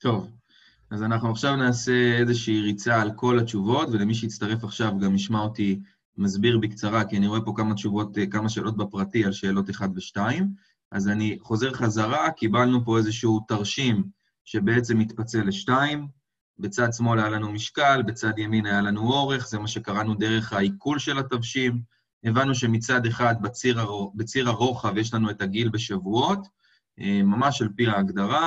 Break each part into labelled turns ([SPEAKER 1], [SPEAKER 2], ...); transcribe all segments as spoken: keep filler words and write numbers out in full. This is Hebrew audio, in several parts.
[SPEAKER 1] טוב, אז אנחנו עכשיו נעשה איזושהי ריצה על כל התשובות, ולמי שיצטרף עכשיו גם ישמע אותי מסביר בקצרה, כי אני רואה פה כמה תשובות, כמה שאלות בפרטי על שאלות אחת ושתיים. אז אני חוזר חזרה, קיבלנו פה איזשהו תרשים שבעצם מתפצל לשתיים, בצד שמאל היה לנו משקל, בצד ימין היה לנו אורך, זה מה שקראנו דרך העיכול של התרשים. הבנו שמצד אחד בציר, הרוח, בציר הרוחב יש לנו את הגיל בשבועות, ממש על פי ההגדרה,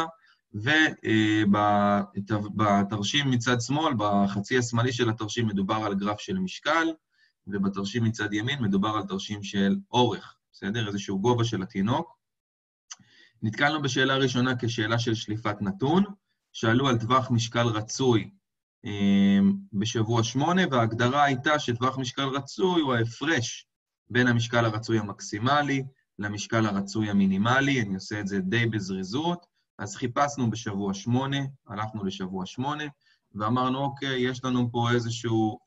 [SPEAKER 1] ובתרשים מצד שמאל, בחצי השמאלי של התרשים מדובר על גרף של משקל, ובתרשים מצד ימין מדובר על תרשים של אורך, בסדר? איזשהו גובה של התינוק. נתקלנו בשאלה ראשונה כשאלה של שליפת נתון, שאלו על טווח משקל רצוי בשבוע שמונה, וההגדרה הייתה שטווח משקל רצוי הוא ההפרש בין המשקל הרצוי המקסימלי למשקל הרצוי המינימלי. אני עושה את זה די בזריזות. אז חיפשנו בשבוע שמונה, הלכנו לשבוע שמונה, ואמרנו, אוקיי, יש לנו פה איזשהו,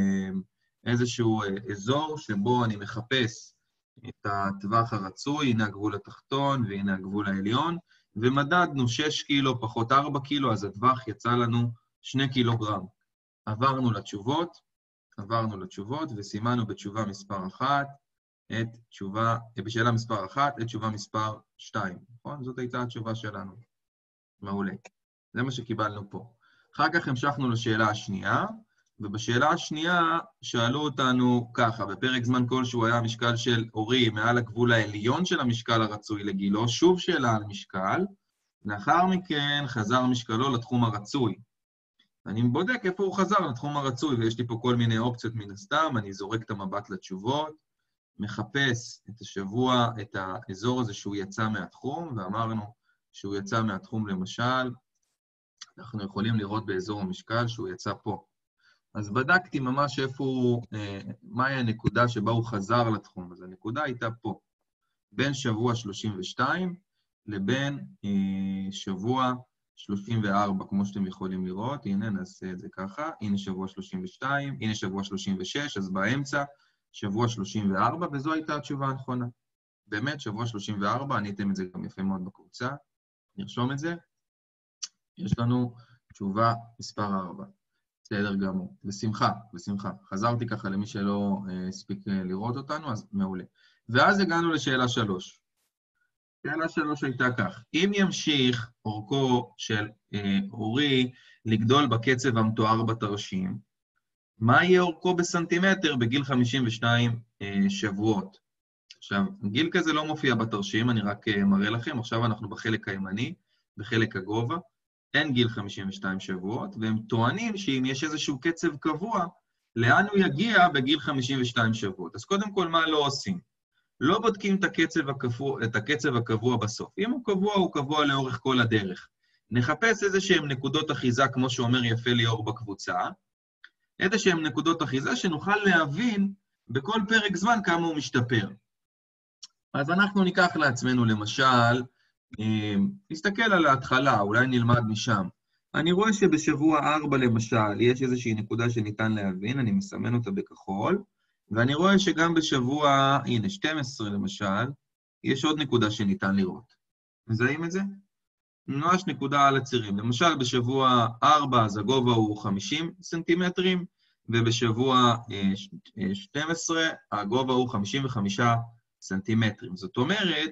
[SPEAKER 1] איזשהו אזור שבו אני מחפש את הטווח הרצוי, הנה הגבול התחתון והנה הגבול העליון, ומדדנו שש קילו פחות ארבע קילו, אז הטווח יצא לנו שני קילוגרם. עברנו לתשובות, עברנו לתשובות, וסימנו בתשובה מספר אחת, את תשובה, בשאלה מספר אחת, את תשובה מספר שתיים, נכון? זאת הייתה התשובה שלנו. מעולה. זה מה שקיבלנו פה. אחר כך המשכנו לשאלה השנייה, ובשאלה השנייה שאלו אותנו ככה, בפרק זמן כלשהו היה המשקל של אורי מעל הגבול העליון של המשקל הרצוי לגילו, שוב שאלה על משקל, לאחר מכן חזר משקלו לתחום הרצוי. אני בודק איפה הוא חזר לתחום הרצוי, ויש לי פה כל מיני אופציות מן הסתם, אני זורק את המבט לתשובות, מחפש את השבוע, את האזור הזה שהוא יצא מהתחום, ואמרנו שהוא יצא מהתחום למשל, אנחנו יכולים לראות באזור המשקל שהוא יצא פה. אז בדקתי ממש איפה הוא, מהי הנקודה שבה הוא חזר לתחום, אז הנקודה הייתה פה, בין שבוע שלושים ושתיים לבין שבוע שלושים וארבע, כמו שאתם יכולים לראות, הנה נעשה את זה ככה, הנה שבוע שלושים ושתיים, הנה שבוע שלושים ושש, אז באמצע, שבוע שלושים וארבע, וזו הייתה התשובה הנכונה. באמת, שבוע שלושים וארבע, עניתם את זה גם יפה מאוד בקבוצה. נרשום את זה. יש לנו תשובה מספר ארבע. בסדר גמור. בשמחה, בשמחה. חזרתי ככה למי שלא הספיק לראות אותנו, אז מעולה. ואז הגענו לשאלה שלוש. שאלה שלוש הייתה כך. אם ימשיך אורכו של אה, אורי לגדול בקצב המתואר בתרשים, מה יהיה אורכו בסנטימטר בגיל חמישים ושתיים אה, שבועות? עכשיו, גיל כזה לא מופיע בתרשים, אני רק אה, מראה לכם, עכשיו אנחנו בחלק הימני, בחלק הגובה, אין גיל חמישים ושתיים שבועות, והם טוענים שאם יש איזשהו קצב קבוע, לאן הוא יגיע בגיל חמישים ושתיים שבועות. אז קודם כל, מה לא עושים? לא בודקים את הקצב הקבוע, את הקצב הקבוע בסוף. אם הוא קבוע, הוא קבוע לאורך כל הדרך. נחפש איזשהם נקודות אחיזה, כמו שאומר יפה ליאור בקבוצה, איזשהם נקודות אחיזה שנוכל להבין בכל פרק זמן כמה הוא משתפר. אז אנחנו ניקח לעצמנו, למשל, נסתכל על ההתחלה, אולי נלמד משם. אני רואה שבשבוע ארבע, למשל, יש איזושהי נקודה שניתן להבין, אני מסמן אותה בכחול, ואני רואה שגם בשבוע, הנה, שתים עשרה למשל, יש עוד נקודה שניתן לראות. מזהים את זה? ממש נקודה על הצירים. למשל, בשבוע ארבע, אז הגובה הוא חמישים סנטימטרים, ובשבוע שתים עשרה, הגובה הוא חמישים וחמישה סנטימטרים. זאת אומרת,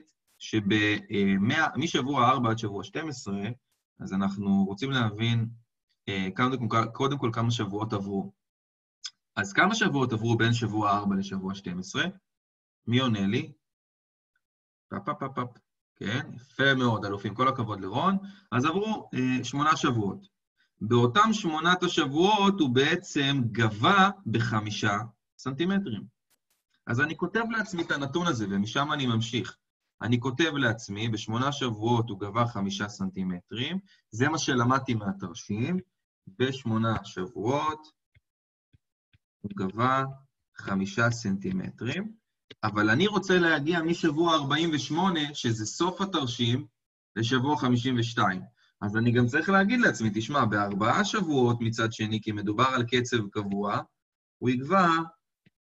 [SPEAKER 1] שמשבוע ארבע עד שבוע שתים עשרה, אז אנחנו רוצים להבין, קודם כל, כמה שבועות עברו. אז כמה שבועות עברו בין שבוע ארבע לשבוע שתים עשרה? מי עונה לי? פאפ, פאפ, פאפ, פאפ. כן, יפה מאוד, אלופים, כל הכבוד לרון. אז עברו אה, שמונה שבועות. באותם שמונת השבועות הוא בעצם גבה בחמישה סנטימטרים. אז אני כותב לעצמי את הנתון הזה, ומשם אני ממשיך. אני כותב לעצמי, בשמונה שבועות הוא גבה חמישה סנטימטרים, זה מה שלמדתי מהתרשים, בשמונה שבועות הוא גבה חמישה סנטימטרים, אבל אני רוצה להגיע משבוע ארבעים ושמונה, שזה סוף התרשים, לשבוע חמישים ושתיים. אז אני גם צריך להגיד לעצמי, תשמע, בארבעה שבועות מצד שני, כי מדובר על קצב קבוע, הוא יגבה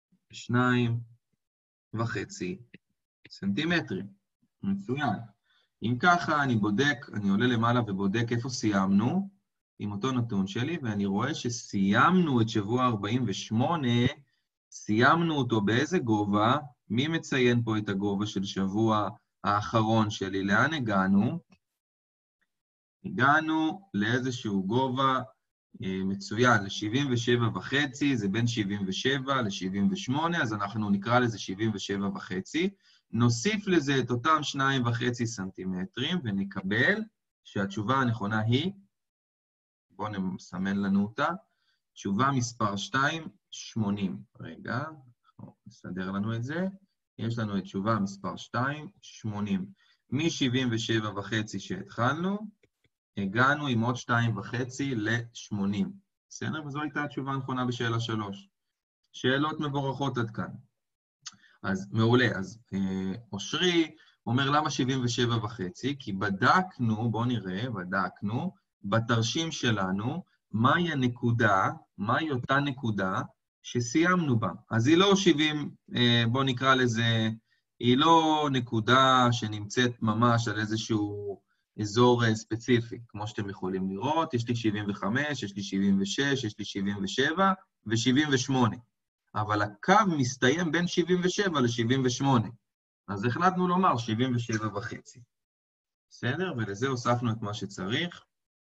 [SPEAKER 1] שניים וחצי סנטימטרים. מצוין. אם ככה, אני בודק, אני עולה למעלה ובודק איפה סיימנו, עם אותו נתון שלי, ואני רואה שסיימנו את שבוע ארבעים ושמונה, סיימנו אותו באיזה גובה? מי מציין פה את הגובה של שבוע האחרון שלי? לאן הגענו? הגענו לאיזשהו גובה אה, מצוין, ל-שבעים ושבע וחצי, זה בין שבעים ושבע ל-שבעים ושמונה, אז אנחנו נקרא לזה שבעים ושבע וחצי. נוסיף לזה את אותם שניים וחצי סנטימטרים, ונקבל שהתשובה הנכונה היא, בואו נסמן לנו אותה, תשובה מספר שתיים, שמונים. רגע, נסדר לנו את זה. יש לנו את תשובה מספר שתיים, שמונים. מ-שבעים ושבע וחצי שהתחלנו, הגענו עם עוד שתיים וחצי ל-שמונים. בסדר? וזו הייתה התשובה הנכונה בשאלה שלוש. שאלות מבורכות עד כאן. אז מעולה, אז אה, אושרי אומר למה שבעים ושבע וחצי? כי בדקנו, בואו נראה, בדקנו, בתרשים שלנו, מהי הנקודה, מהי אותה נקודה שסיימנו בה. אז היא לא שבעים, אה, בואו נקרא לזה, היא לא נקודה שנמצאת ממש על איזשהו אזור אה, ספציפי, כמו שאתם יכולים לראות, יש לי שבעים וחמש, יש לי שבעים ושש, יש לי שבעים ושבע ו-שבעים ושמונה. אבל הקו מסתיים בין שבעים ושבע ל-שבעים ושמונה. אז החלטנו לומר שבעים ושבע וחצי. בסדר? ולזה הוספנו את מה שצריך.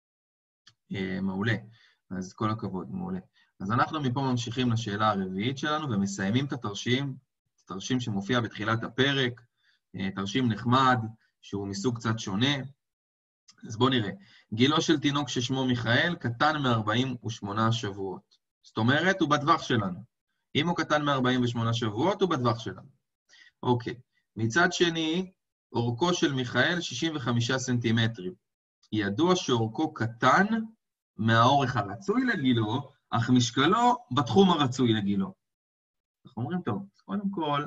[SPEAKER 1] אה, מעולה. אז כל הכבוד, מעולה. אז אנחנו מפה ממשיכים לשאלה הרביעית שלנו, ומסיימים את התרשים, תרשים שמופיע בתחילת הפרק, אה, תרשים נחמד, שהוא מסוג קצת שונה. אז בואו נראה. גילו של תינוק ששמו מיכאל קטן מ-ארבעים ושמונה שבועות. זאת אומרת, הוא בטווח שלנו. אם הוא קטן מ-ארבעים ושמונה שבועות, הוא בטווח שלנו. אוקיי. מצד שני, אורכו של מיכאל שישים וחמישה סנטימטרים. ידוע שאורכו קטן מהאורך הרצוי לגילו, אך משקלו בתחום הרצוי לגילו. אנחנו אומרים, טוב, קודם כל,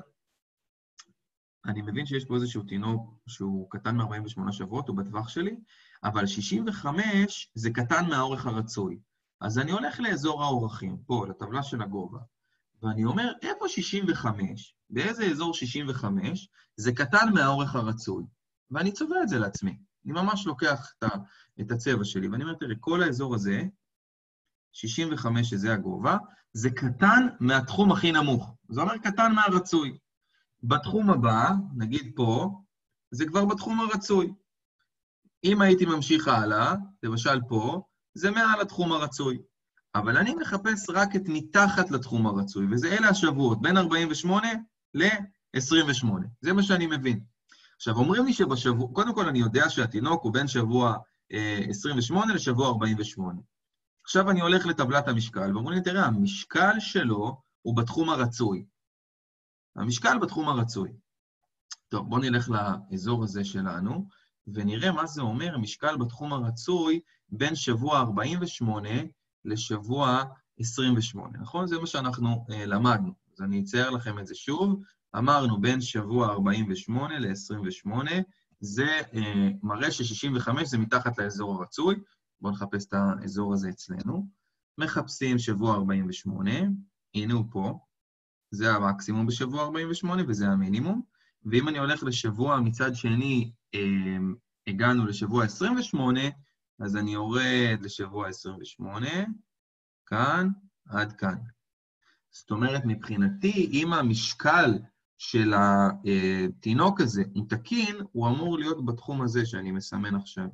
[SPEAKER 1] אני מבין שיש פה איזשהו תינוק שהוא קטן מ-ארבעים ושמונה שבועות, הוא בטווח שלי, אבל שישים וחמש זה קטן מהאורך הרצוי. אז אני הולך לאזור האורכים, פה, לטבלה של הגובה. ואני אומר, איפה שישים וחמש? באיזה אזור שישים וחמש? זה קטן מהאורך הרצוי. ואני צובע את זה לעצמי. אני ממש לוקח את הצבע שלי, ואני אומר, תראה, כל האזור הזה, שישים וחמש, שזה הגובה, זה קטן מהתחום הכי נמוך. זה אומר קטן מהרצוי. בתחום הבא, נגיד פה, זה כבר בתחום הרצוי. אם הייתי ממשיך הלאה, למשל פה, זה מעל התחום הרצוי. אבל אני מחפש רק את מתחת לתחום הרצוי, וזה אלה השבועות, בין ארבעים ושמונה ל-עשרים ושמונה. זה מה שאני מבין. עכשיו, אומרים לי שבשבוע, קודם כל אני יודע שהתינוק הוא בין שבוע אה, עשרים ושמונה לשבוע ארבעים ושמונה. עכשיו אני הולך לטבלת המשקל, ואומרים לי, תראה, המשקל שלו הוא בתחום הרצוי. המשקל בתחום הרצוי. טוב, בואו נלך לאזור הזה שלנו, ונראה מה זה אומר, משקל בתחום הרצוי בין שבוע ארבעים ושמונה לשבוע עשרים ושמונה, נכון? זה מה שאנחנו אה, למדנו. אז אני אצייר לכם את זה שוב. אמרנו בין שבוע ארבעים ושמונה ל-עשרים ושמונה, זה אה, מראה ש-שישים וחמש זה מתחת לאזור הרצוי. בואו נחפש את האזור הזה אצלנו. מחפשים שבוע ארבעים ושמונה, הנה הוא פה. זה המקסימום בשבוע ארבעים ושמונה וזה המינימום. ואם אני הולך לשבוע מצד שני, אה, הגענו לשבוע עשרים ושמונה, אז אני יורד לשבוע עשרים ושמונה, כאן עד כאן. זאת אומרת, מבחינתי, אם המשקל של התינוק הזה הוא תקין, הוא אמור להיות בתחום הזה שאני מסמן עכשיו.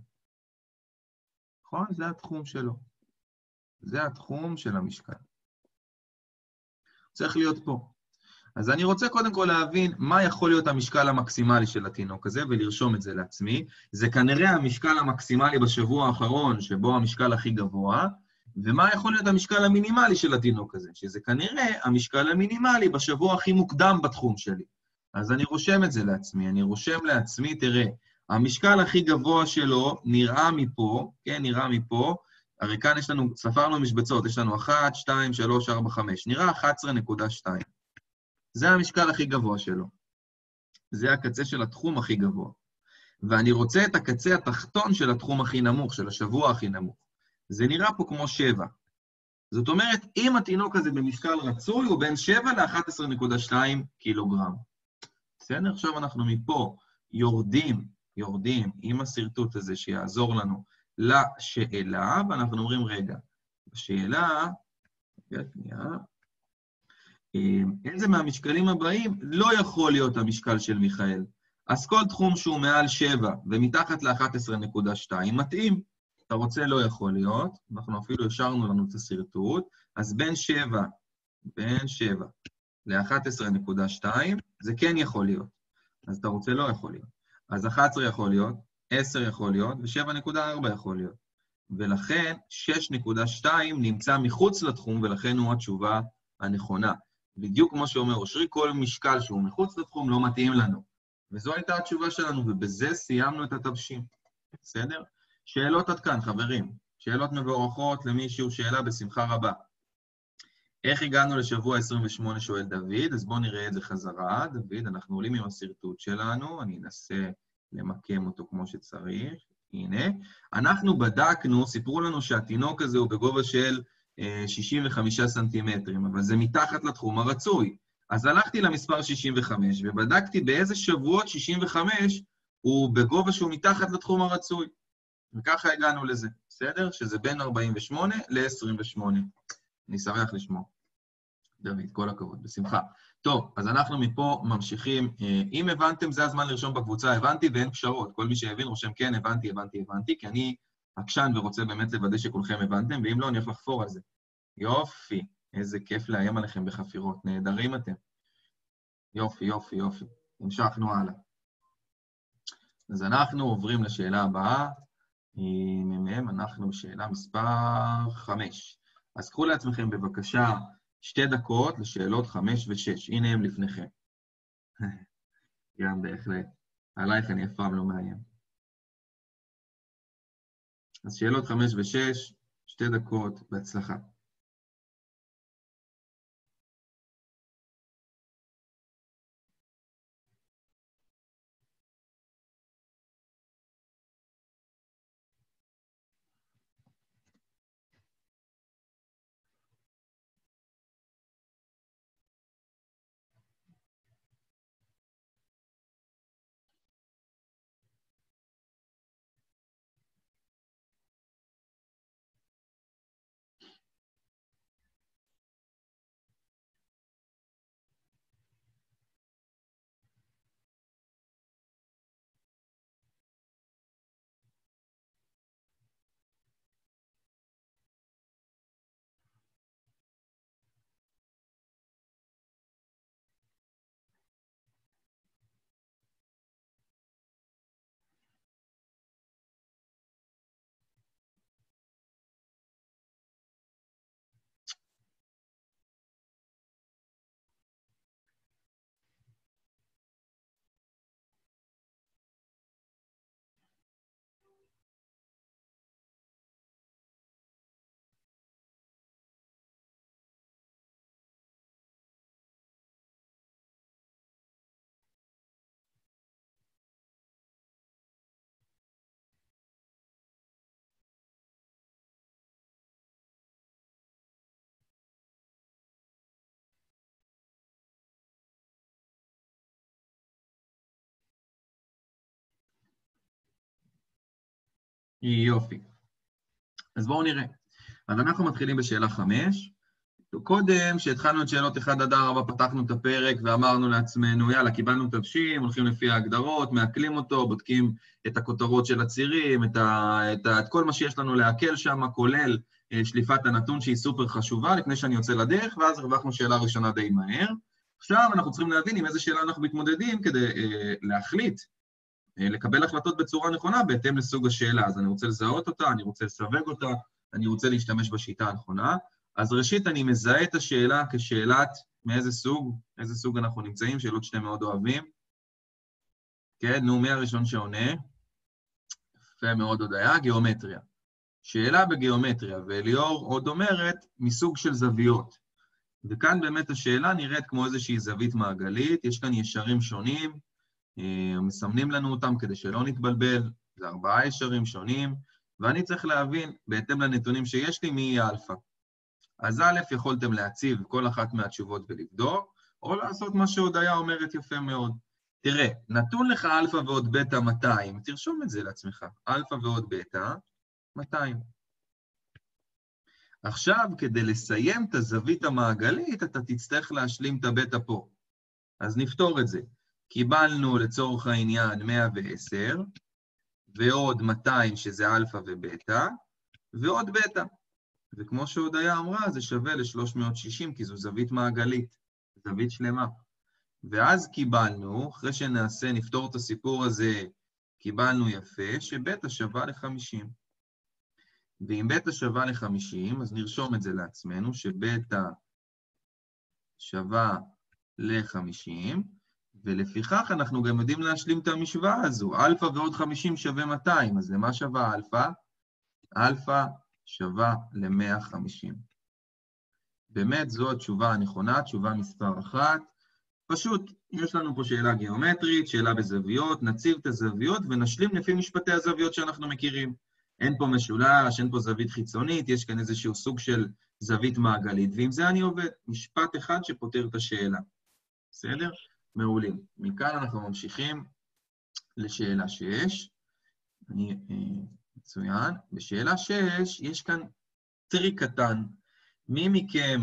[SPEAKER 1] נכון? זה התחום שלו. זה התחום של המשקל. צריך להיות פה. אז אני רוצה קודם כל להבין מה יכול להיות המשקל המקסימלי של התינוק הזה, ולרשום את זה לעצמי. זה כנראה המשקל המקסימלי בשבוע האחרון, שבו המשקל הכי גבוה, ומה יכול להיות המשקל המינימלי של התינוק הזה, שזה כנראה המשקל המינימלי בשבוע הכי מוקדם בתחום שלי. אז אני רושם את זה לעצמי, אני רושם לעצמי, תראה, המשקל הכי גבוה שלו נראה מפה, כן, נראה מפה, הרי כאן יש לנו, ספרנו משבצות, יש לנו אחת, שתיים, שלוש, ארבע, חמש, נראה אחת עשרה נקודה שתיים. זה המשקל הכי גבוה שלו. זה הקצה של התחום הכי גבוה. ואני רוצה את הקצה התחתון של התחום הכי נמוך, של השבוע הכי נמוך. זה נראה פה כמו שבע. זאת אומרת, אם התינוק הזה במשקל רצוי, הוא בין שבע ל-אחת עשרה נקודה שתיים קילוגרם. בסדר? עכשיו אנחנו מפה יורדים, יורדים עם הסרטוט הזה שיעזור לנו לשאלה, ואנחנו אומרים, רגע, בשאלה, איזה מהמשקלים הבאים לא יכול להיות המשקל של מיכאל. אז כל תחום שהוא מעל שבע ומתחת ל-אחת עשרה נקודה שתיים מתאים. אתה רוצה לא יכול להיות, אנחנו אפילו השארנו לנו את הסרטוט, אז בין שבע, בין שבע ל-אחת עשרה נקודה שתיים זה כן יכול להיות. אז אתה רוצה לא יכול להיות. אז אחת עשרה יכול להיות, עשר יכול להיות, ו-שבע נקודה ארבע יכול להיות. ולכן שש נקודה שתיים נמצא מחוץ לתחום, ולכן הוא התשובה הנכונה. בדיוק כמו שאומר אושרי, כל משקל שהוא מחוץ לתחום לא מתאים לנו. וזו הייתה התשובה שלנו, ובזה סיימנו את התרשים. בסדר? שאלות עד כאן, חברים. שאלות מבורכות למישהו, שאלה בשמחה רבה. איך הגענו לשבוע עשרים ושמונה, שואל דוד? אז בואו נראה את זה חזרה. דוד, אנחנו עולים עם הסרטוט שלנו, אני אנסה למקם אותו כמו שצריך. הנה. אנחנו בדקנו, סיפרו לנו שהתינוק הזה הוא בגובה של שישים וחמישה סנטימטרים, אבל זה מתחת לתחום הרצוי. אז הלכתי למספר שישים וחמש, ובדקתי באיזה שבועות שישים וחמש הוא בגובה שהוא מתחת לתחום הרצוי. וככה הגענו לזה, בסדר? שזה בין ארבעים ושמונה ל-עשרים ושמונה. אני שמח לשמוע. דוד, כל הכבוד, בשמחה. טוב, אז אנחנו מפה ממשיכים. אם הבנתם, זה הזמן לרשום בקבוצה, הבנתי ואין פשרות. כל מי שהבין רושם כן, הבנתי, הבנתי, הבנתי, כי אני עקשן ורוצה באמת לוודא שכולכם הבנתם, ואם לא, אני הולך לחפור על זה. יופי, איזה כיף לאיים עליכם בחפירות, נהדרים אתם. יופי, יופי, יופי. המשכנו הלאה. אז אנחנו עוברים לשאלה הבאה. מהם, אנחנו בשאלה מספר חמש. אז קחו לעצמכם בבקשה שתי דקות לשאלות חמש ושש. הנה הם לפניכם. גם בהחלט. עלייך אני אף פעם לא מאיים. אז שאלות חמש ושש, שתי דקות, בהצלחה. יופי. אז בואו נראה. אז אנחנו מתחילים בשאלה חמש. קודם, כשהתחלנו את שאלות אחד עד ארבע, פתחנו את הפרק ואמרנו לעצמנו, יאללה, קיבלנו תרשים, הולכים לפי ההגדרות, מעכלים אותו, בודקים את הכותרות של הצירים, את, ה, את, ה, את כל מה שיש לנו להקל שם, כולל שליפת הנתון שהיא סופר חשובה, לפני שאני יוצא לדרך, ואז הרווחנו שאלה ראשונה די מהר. עכשיו אנחנו צריכים להבין עם איזה שאלה אנחנו מתמודדים כדי אה, להחליט, אה, לקבל החלטות בצורה נכונה בהתאם לסוג השאלה. אז אני רוצה לזהות אותה, אני רוצה לסווג אותה, אני רוצה להשתמש בשיטה הנכונה. אז ראשית אני מזהה את השאלה כשאלת מאיזה סוג, איזה סוג אנחנו נמצאים, שאלות שאתם מאוד אוהבים. כן, נו, מי הראשון שעונה? יפה מאוד הודעה, גיאומטריה. שאלה בגיאומטריה, ואליאור עוד אומרת מסוג של זוויות. וכאן באמת השאלה נראית כמו איזושהי זווית מעגלית, יש כאן ישרים שונים, מסמנים לנו אותם כדי שלא נתבלבל, זה ארבעה ישרים שונים, ואני צריך להבין, בהתאם לנתונים שיש לי, מי יהיה אלפא. אז א', יכולתם להציב כל אחת מהתשובות ולבדוק, או לעשות מה שהודיה אומרת יפה מאוד. תראה, נתון לך אלפא ועוד בטא מאתיים, תרשום את זה לעצמך. אלפא ועוד בטא, מאתיים. עכשיו, כדי לסיים את הזווית המעגלית, אתה תצטרך להשלים את הבטא פה. אז נפתור את זה. קיבלנו לצורך העניין מאה ועשר, ועוד מאתיים שזה אלפא ובטא, ועוד בטא. וכמו שהודיה אמרה, זה שווה ל-שלוש מאות ושישים, כי זו זווית מעגלית, זווית שלמה. ואז קיבלנו, אחרי שנעשה, נפתור את הסיפור הזה, קיבלנו יפה, שבטא שווה ל-חמישים. ואם בטא שווה ל-חמישים, אז נרשום את זה לעצמנו, שבטא שווה ל-חמישים, ולפיכך אנחנו גם יודעים להשלים את המשוואה הזו. אלפא ועוד חמישים שווה מאתיים, אז למה שווה אלפא? אלפא שווה ל-מאה וחמישים. באמת זו התשובה הנכונה, תשובה מספר אחת. פשוט, יש לנו פה שאלה גיאומטרית, שאלה בזוויות, נציב את הזוויות ונשלים לפי משפטי הזוויות שאנחנו מכירים. אין פה משולש, אין פה זווית חיצונית, יש כאן איזשהו סוג של זווית מעגלית, ועם זה אני עובד. משפט אחד שפותר את השאלה. בסדר? מעולים. מכאן אנחנו ממשיכים לשאלה שש. אני, אה, מצוין. בשאלה שש יש כאן טריק קטן. מי מכם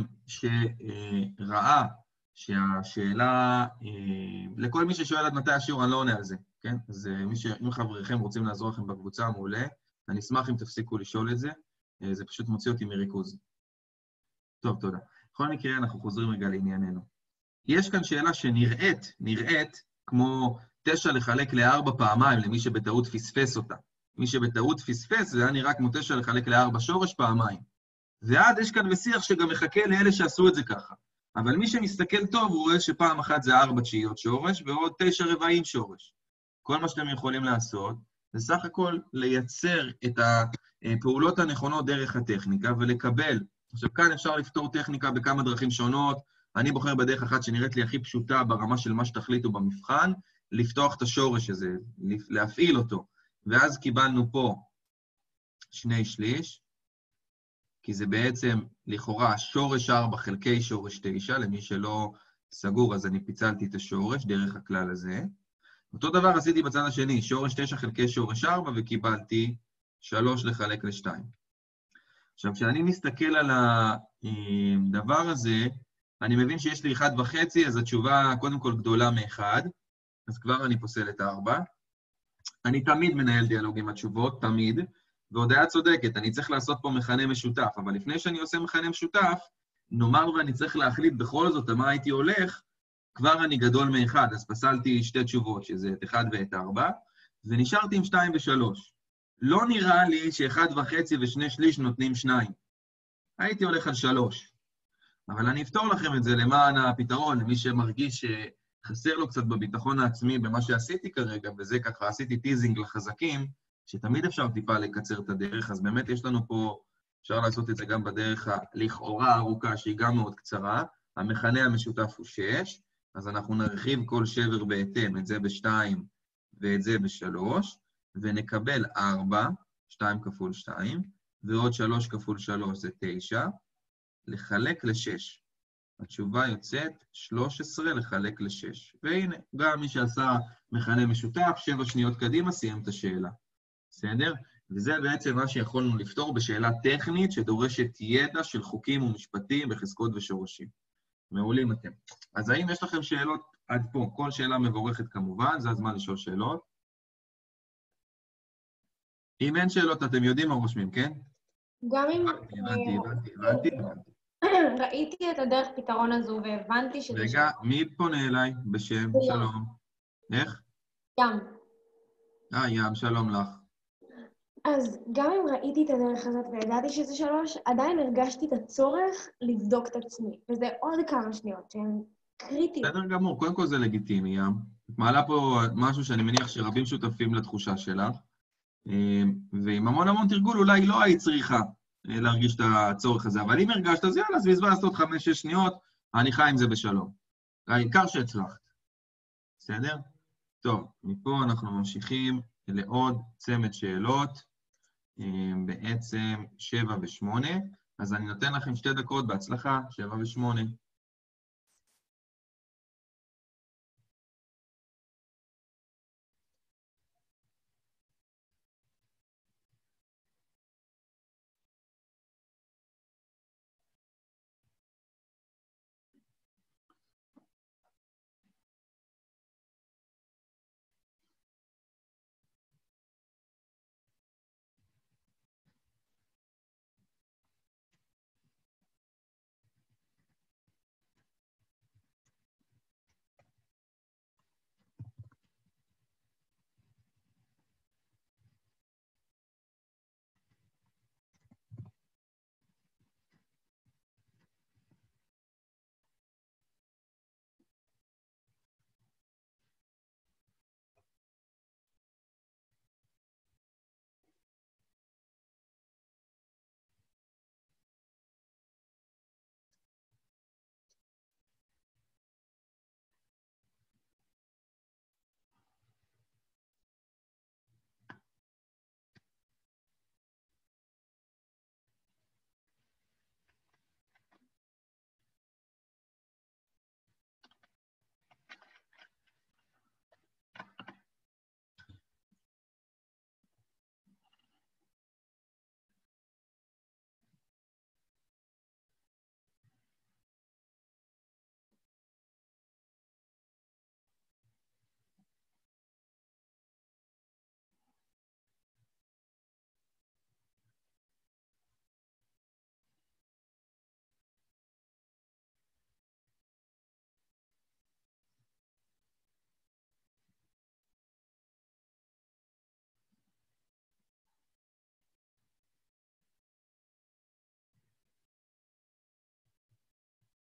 [SPEAKER 1] שראה שהשאלה, אה, לכל מי ששואל עד מתי השיעור, אני לא עונה על זה, כן? אז מי ש... אם חבריכם רוצים לעזור לכם בקבוצה, מעולה. אני אשמח אם תפסיקו לשאול את זה. אה, זה פשוט מוציא אותי מריכוז. טוב, תודה. בכל מקרה, אנחנו חוזרים רגע לענייננו. יש כאן שאלה שנראית, נראית כמו תשע לחלק לארבע פעמיים, למי שבטעות פספס אותה. מי שבטעות פספס, זה היה נראה כמו תשע לחלק לארבע שורש פעמיים. ועד יש כאן משיח שגם מחכה לאלה שעשו את זה ככה. אבל מי שמסתכל טוב, הוא רואה שפעם אחת זה ארבע תשיעיות שורש, ועוד תשע רבעים שורש. כל מה שאתם יכולים לעשות, זה סך הכל לייצר את הפעולות הנכונות דרך הטכניקה, ולקבל. עכשיו, כאן אפשר לפתור טכניקה בכמה דרכים שונות, אני בוחר בדרך אחת שנראית לי הכי פשוטה ברמה של מה שתחליטו במבחן, לפתוח את השורש הזה, להפעיל אותו. ואז קיבלנו פה שני שליש, כי זה בעצם לכאורה שורש ארבע חלקי שורש תשע, למי שלא סגור אז אני פיצלתי את השורש דרך הכלל הזה. אותו דבר עשיתי בצד השני, שורש תשע חלקי שורש ארבע וקיבלתי שלוש לחלק לשתיים. עכשיו, כשאני מסתכל על הדבר הזה, אני מבין שיש לי אחד וחצי, אז התשובה קודם כל גדולה מאחד, אז כבר אני פוסל את ארבע. אני תמיד מנהל דיאלוג עם התשובות, תמיד, והודיה צודקת, אני צריך לעשות פה מכנה משותף, אבל לפני שאני עושה מכנה משותף, נאמר ואני צריך להחליט בכל זאת מה הייתי הולך, כבר אני גדול מאחד, אז פסלתי שתי תשובות, שזה את אחד ואת ארבע, ונשארתי עם שתיים ושלוש. לא נראה לי שאחד וחצי ושני שליש נותנים שניים. הייתי הולך על שלוש. אבל אני אפתור לכם את זה למען הפתרון, למי שמרגיש שחסר לו קצת בביטחון העצמי במה שעשיתי כרגע, וזה ככה עשיתי טיזינג לחזקים, שתמיד אפשר טיפה לקצר את הדרך, אז באמת יש לנו פה, אפשר לעשות את זה גם בדרך הלכאורה הארוכה, שהיא גם מאוד קצרה, המכנה המשותף הוא שש, אז אנחנו נרחיב כל שבר בהתאם, את זה בשתיים ואת זה בשלוש, ונקבל ארבע, שתיים כפול שתיים, ועוד שלוש כפול שלוש זה תשע, לחלק לשש. התשובה יוצאת שלוש עשרה לחלק לשש. והנה, גם מי שעשה מכנה משותף, שבע שניות קדימה, סיים את השאלה. בסדר? וזה בעצם מה שיכולנו לפתור בשאלה טכנית שדורשת ידע של חוקים ומשפטים בחזקות ושורשים. מעולים אתם. אז האם יש לכם שאלות עד פה? כל שאלה מבורכת כמובן, זה הזמן לשאול שאלות. אם אין שאלות, אתם יודעים מה רושמים, כן?
[SPEAKER 2] גם אם...
[SPEAKER 1] הבנתי, הבנתי, הבנתי, הבנתי.
[SPEAKER 2] ראיתי את הדרך פתרון הזו והבנתי שזה...
[SPEAKER 1] רגע, מי פונה אליי בשם? שלום. איך?
[SPEAKER 2] ים.
[SPEAKER 1] אה, ים, שלום לך.
[SPEAKER 2] אז גם אם ראיתי את הדרך הזאת וידעתי שזה שלוש, עדיין הרגשתי את הצורך לבדוק את עצמי. וזה עוד כמה שניות שהן קריטיות.
[SPEAKER 1] בסדר גמור, קודם כל זה לגיטימי, ים. את מעלה פה משהו שאני מניח שרבים שותפים לתחושה שלך, ועם המון המון תרגול אולי לא היית צריכה להרגיש את הצורך הזה, אבל אם הרגשת, אז יאללה, אז בזבזת עוד חמש, שש שניות, אני חי עם זה בשלום. העיקר שהצלחת. בסדר? טוב, מפה אנחנו ממשיכים לעוד צמד שאלות, בעצם שבע ושמונה, אז אני נותן לכם שתי דקות בהצלחה, שבע ושמונה.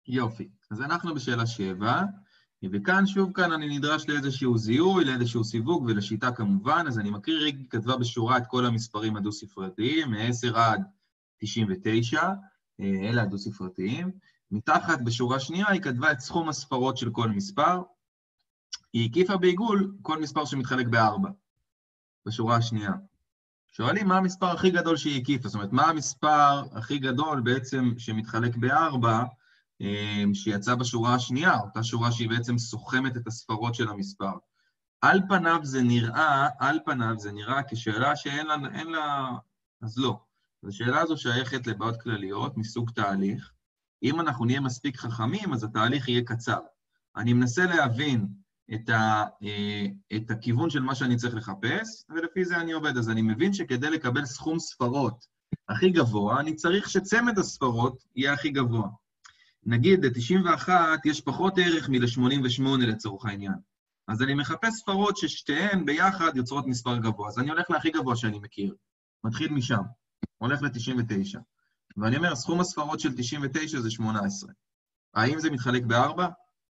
[SPEAKER 1] יופי. אז אנחנו בשאלה שבע, וכאן, שוב כאן, אני נדרש לאיזשהו זיהוי, לאיזשהו סיווג ולשיטה כמובן, אז אני מקריא, רגע כתבה בשורה את כל המספרים הדו-ספרתיים, מ-עשר עד תשעים ותשע, אלה הדו-ספרתיים. מתחת בשורה שנייה היא כתבה את סכום הספרות של כל מספר, היא הקיפה בעיגול כל מספר שמתחלק בארבע, בשורה השנייה. שואלים מה המספר הכי גדול שהיא הקיפה, זאת אומרת, מה המספר הכי גדול בעצם שמתחלק בארבע, שיצא בשורה השנייה, אותה שורה שהיא בעצם סוכמת את הספרות של המספר. על פניו זה נראה, על פניו זה נראה כשאלה שאין לה, אין לה, אז לא. השאלה הזו שייכת לבעיות כלליות מסוג תהליך. אם אנחנו נהיה מספיק חכמים, אז התהליך יהיה קצר. אני מנסה להבין את, ה, את הכיוון של מה שאני צריך לחפש, ולפי זה אני עובד. אז אני מבין שכדי לקבל סכום ספרות הכי גבוה, אני צריך שצמד הספרות יהיה הכי גבוה. נגיד, ל-תשעים ואחת יש פחות ערך מ-שמונים ושמונה לצורך העניין. אז אני מחפש ספרות ששתיהן ביחד יוצרות מספר גבוה. אז אני הולך להכי גבוה שאני מכיר. מתחיל משם. הולך ל-תשעים ותשע. ואני אומר, סכום הספרות של תשעים ותשע זה שמונה עשרה. האם זה מתחלק בארבע?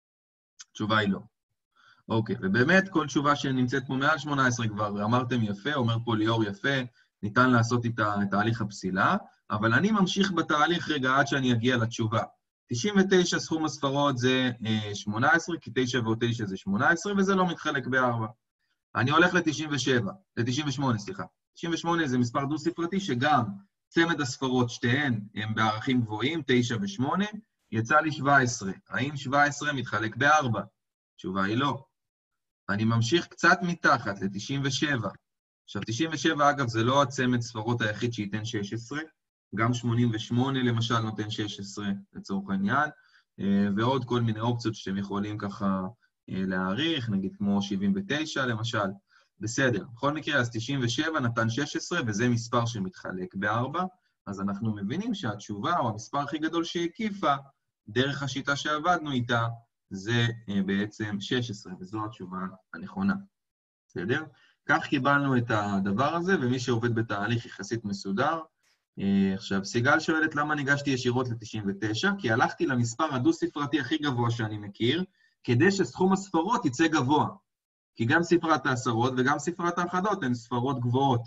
[SPEAKER 1] התשובה היא לא. אוקיי, ובאמת כל תשובה שנמצאת פה מעל שמונה עשרה כבר אמרתם יפה, אומר פה ליאור יפה, ניתן לעשות איתה את תהליך הפסילה, אבל אני ממשיך בתהליך רגע עד שאני אגיע לתשובה. תשעים ותשע סכום הספרות זה שמונה עשרה, כי תשע ועוד תשע זה שמונה עשרה, וזה לא מתחלק בארבע. אני הולך ל-תשעים ושבע, ל-תשעים ושמונה, סליחה. תשעים ושמונה זה מספר דו-ספרתי שגם צמד הספרות שתיהן הם בערכים גבוהים, תשע ושמונה, יצא לי שבע עשרה. האם שבע עשרה מתחלק בארבע? התשובה היא לא. אני ממשיך קצת מתחת ל-תשעים ושבע. עכשיו, תשעים ושבע, אגב, זה לא הצמד ספרות היחיד שייתן שש עשרה, גם שמונים ושמונה למשל נותן שש עשרה לצורך העניין, ועוד כל מיני אופציות שאתם יכולים ככה להעריך, נגיד כמו שבעים ותשע למשל. בסדר, בכל מקרה, אז תשעים ושבע נתן שש עשרה, וזה מספר שמתחלק בארבע, אז אנחנו מבינים שהתשובה או המספר הכי גדול שהקיפה, דרך השיטה שעבדנו איתה, זה בעצם שש עשרה, וזו התשובה הנכונה. בסדר? כך קיבלנו את הדבר הזה, ומי שעובד בתהליך יחסית מסודר. עכשיו, סיגל שואלת למה ניגשתי ישירות ל-תשעים ותשע, כי הלכתי למספר הדו-ספרתי הכי גבוה שאני מכיר, כדי שסכום הספרות יצא גבוה. כי גם ספרת העשרות וגם ספרת האחדות הן ספרות גבוהות.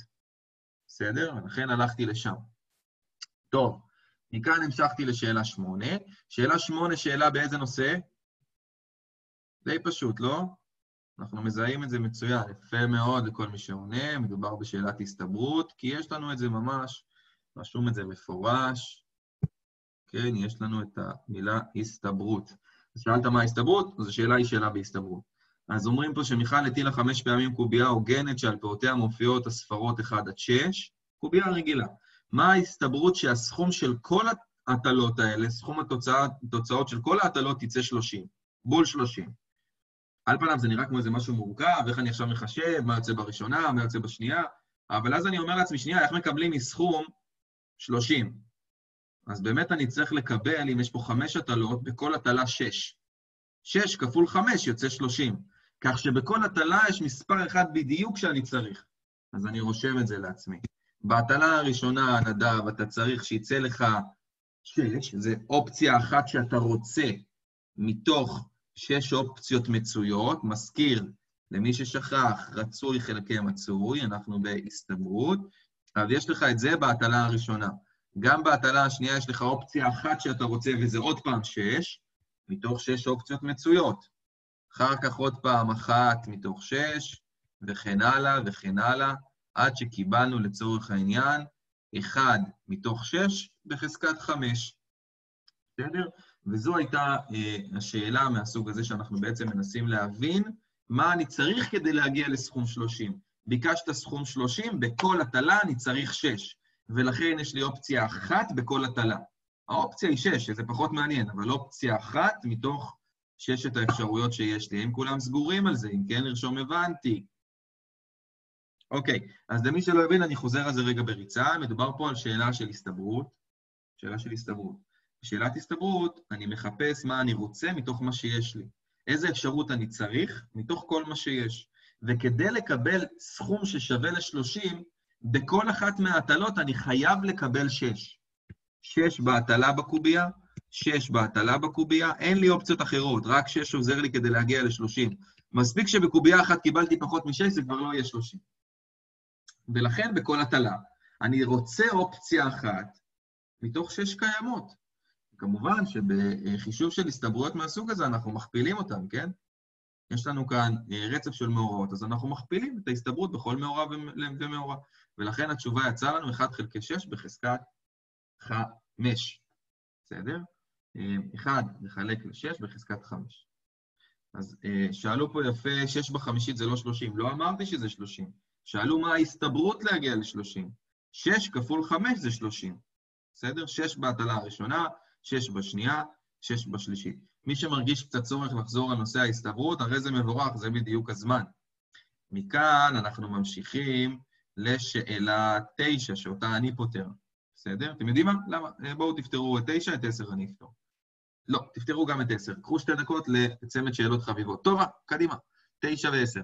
[SPEAKER 1] בסדר? ולכן הלכתי לשם. טוב, מכאן המשכתי לשאלה שמונה. שאלה שמונה, שאלה באיזה נושא? די פשוט, לא? אנחנו מזהים את זה מצוין, יפה מאוד לכל מי שעונה, מדובר בשאלת הסתברות, כי יש לנו את זה ממש, רשום את זה מפורש, כן, יש לנו את המילה הסתברות. אז שאלת מה הסתברות? אז השאלה היא שאלה בהסתברות. אז אומרים פה שמיכל הטילה חמש פעמים קובייה הוגנת שעל פעותיה מופיעות הספרות אחת עד שש, קובייה רגילה. מה ההסתברות שהסכום של כל ההטלות האלה, סכום התוצאה, התוצאות של כל ההטלות יצא שלושים, בול שלושים. על פניו זה נראה כמו איזה משהו מורכב, איך אני עכשיו מחשב, מה יוצא בראשונה, מה יוצא בשנייה, אבל אז אני אומר לעצמי, שנייה, איך מקבלים מסכום שלושים? אז באמת אני צריך לקבל, אם יש פה חמש הטלות, בכל הטלה שש. שש כפול חמש יוצא שלושים. כך שבכל הטלה יש מספר אחד בדיוק שאני צריך. אז אני רושם את זה לעצמי. בהטלה הראשונה, נדב, אתה צריך שיצא לך שש, זה אופציה אחת שאתה רוצה מתוך שש אופציות מצויות, מזכיר למי ששכח, רצוי חלקי מצוי, אנחנו בהסתברות, אבל יש לך את זה בהטלה הראשונה. גם בהטלה השנייה יש לך אופציה אחת שאתה רוצה, וזה עוד פעם שש, מתוך שש אופציות מצויות. אחר כך עוד פעם אחת מתוך שש, וכן הלאה וכן הלאה, עד שקיבלנו לצורך העניין, אחד מתוך שש בחזקת חמש. בסדר? וזו הייתה אה, השאלה מהסוג הזה שאנחנו בעצם מנסים להבין, מה אני צריך כדי להגיע לסכום שלושים. ביקשת סכום שלושים, בכל הטלה אני צריך שש, ולכן יש לי אופציה אחת בכל הטלה. האופציה היא שש, שזה פחות מעניין, אבל אופציה אחת מתוך ששת האפשרויות שיש לי. אם כולם סגורים על זה, אם כן לרשום הבנתי. אוקיי, אז למי שלא הבין, אני חוזר על זה רגע בריצה. מדובר פה על שאלה של הסתברות. שאלה של הסתברות. בשאלת הסתברות, אני מחפש מה אני רוצה מתוך מה שיש לי. איזה אפשרות אני צריך מתוך כל מה שיש. וכדי לקבל סכום ששווה ל-שלושים, בכל אחת מההטלות אני חייב לקבל שש. שש בהטלה בקובייה, שש בהטלה בקובייה, אין לי אופציות אחרות, רק שש עוזר לי כדי להגיע ל-שלושים. מספיק שבקובייה אחת קיבלתי פחות מ-שש, זה כבר לא יהיה שלושים. ולכן בכל הטלה, אני רוצה אופציה אחת מתוך שש קיימות. כמובן שבחישוב של הסתברויות מהסוג הזה אנחנו מכפילים אותם, כן? יש לנו כאן רצף של מאורעות, אז אנחנו מכפילים את ההסתברות בכל מאורע ומאורע. ולכן התשובה יצאה לנו אחת חלקי שש בחזקת חמש. בסדר? אחד נחלק ל-שש בחזקת חמש. אז שאלו פה יפה, שש בחמישית זה לא שלושים. לא אמרתי שזה שלושים. שאלו מה ההסתברות להגיע ל-שלושים. שש כפול חמש זה שלושים. בסדר? שש בהטלה הראשונה, שש בשנייה, שש בשלישית. מי שמרגיש קצת צורך לחזור על נושא ההסתברות, הרי זה מבורך, זה בדיוק הזמן. מכאן אנחנו ממשיכים לשאלה תשע, שאותה אני פותר. בסדר? אתם יודעים מה? למה? בואו תפתרו את תשע, את עשר אני אפתור. לא, תפתרו גם את עשר. קחו שתי דקות לצמד שאלות חביבות. טובה, קדימה. תשע ועשר.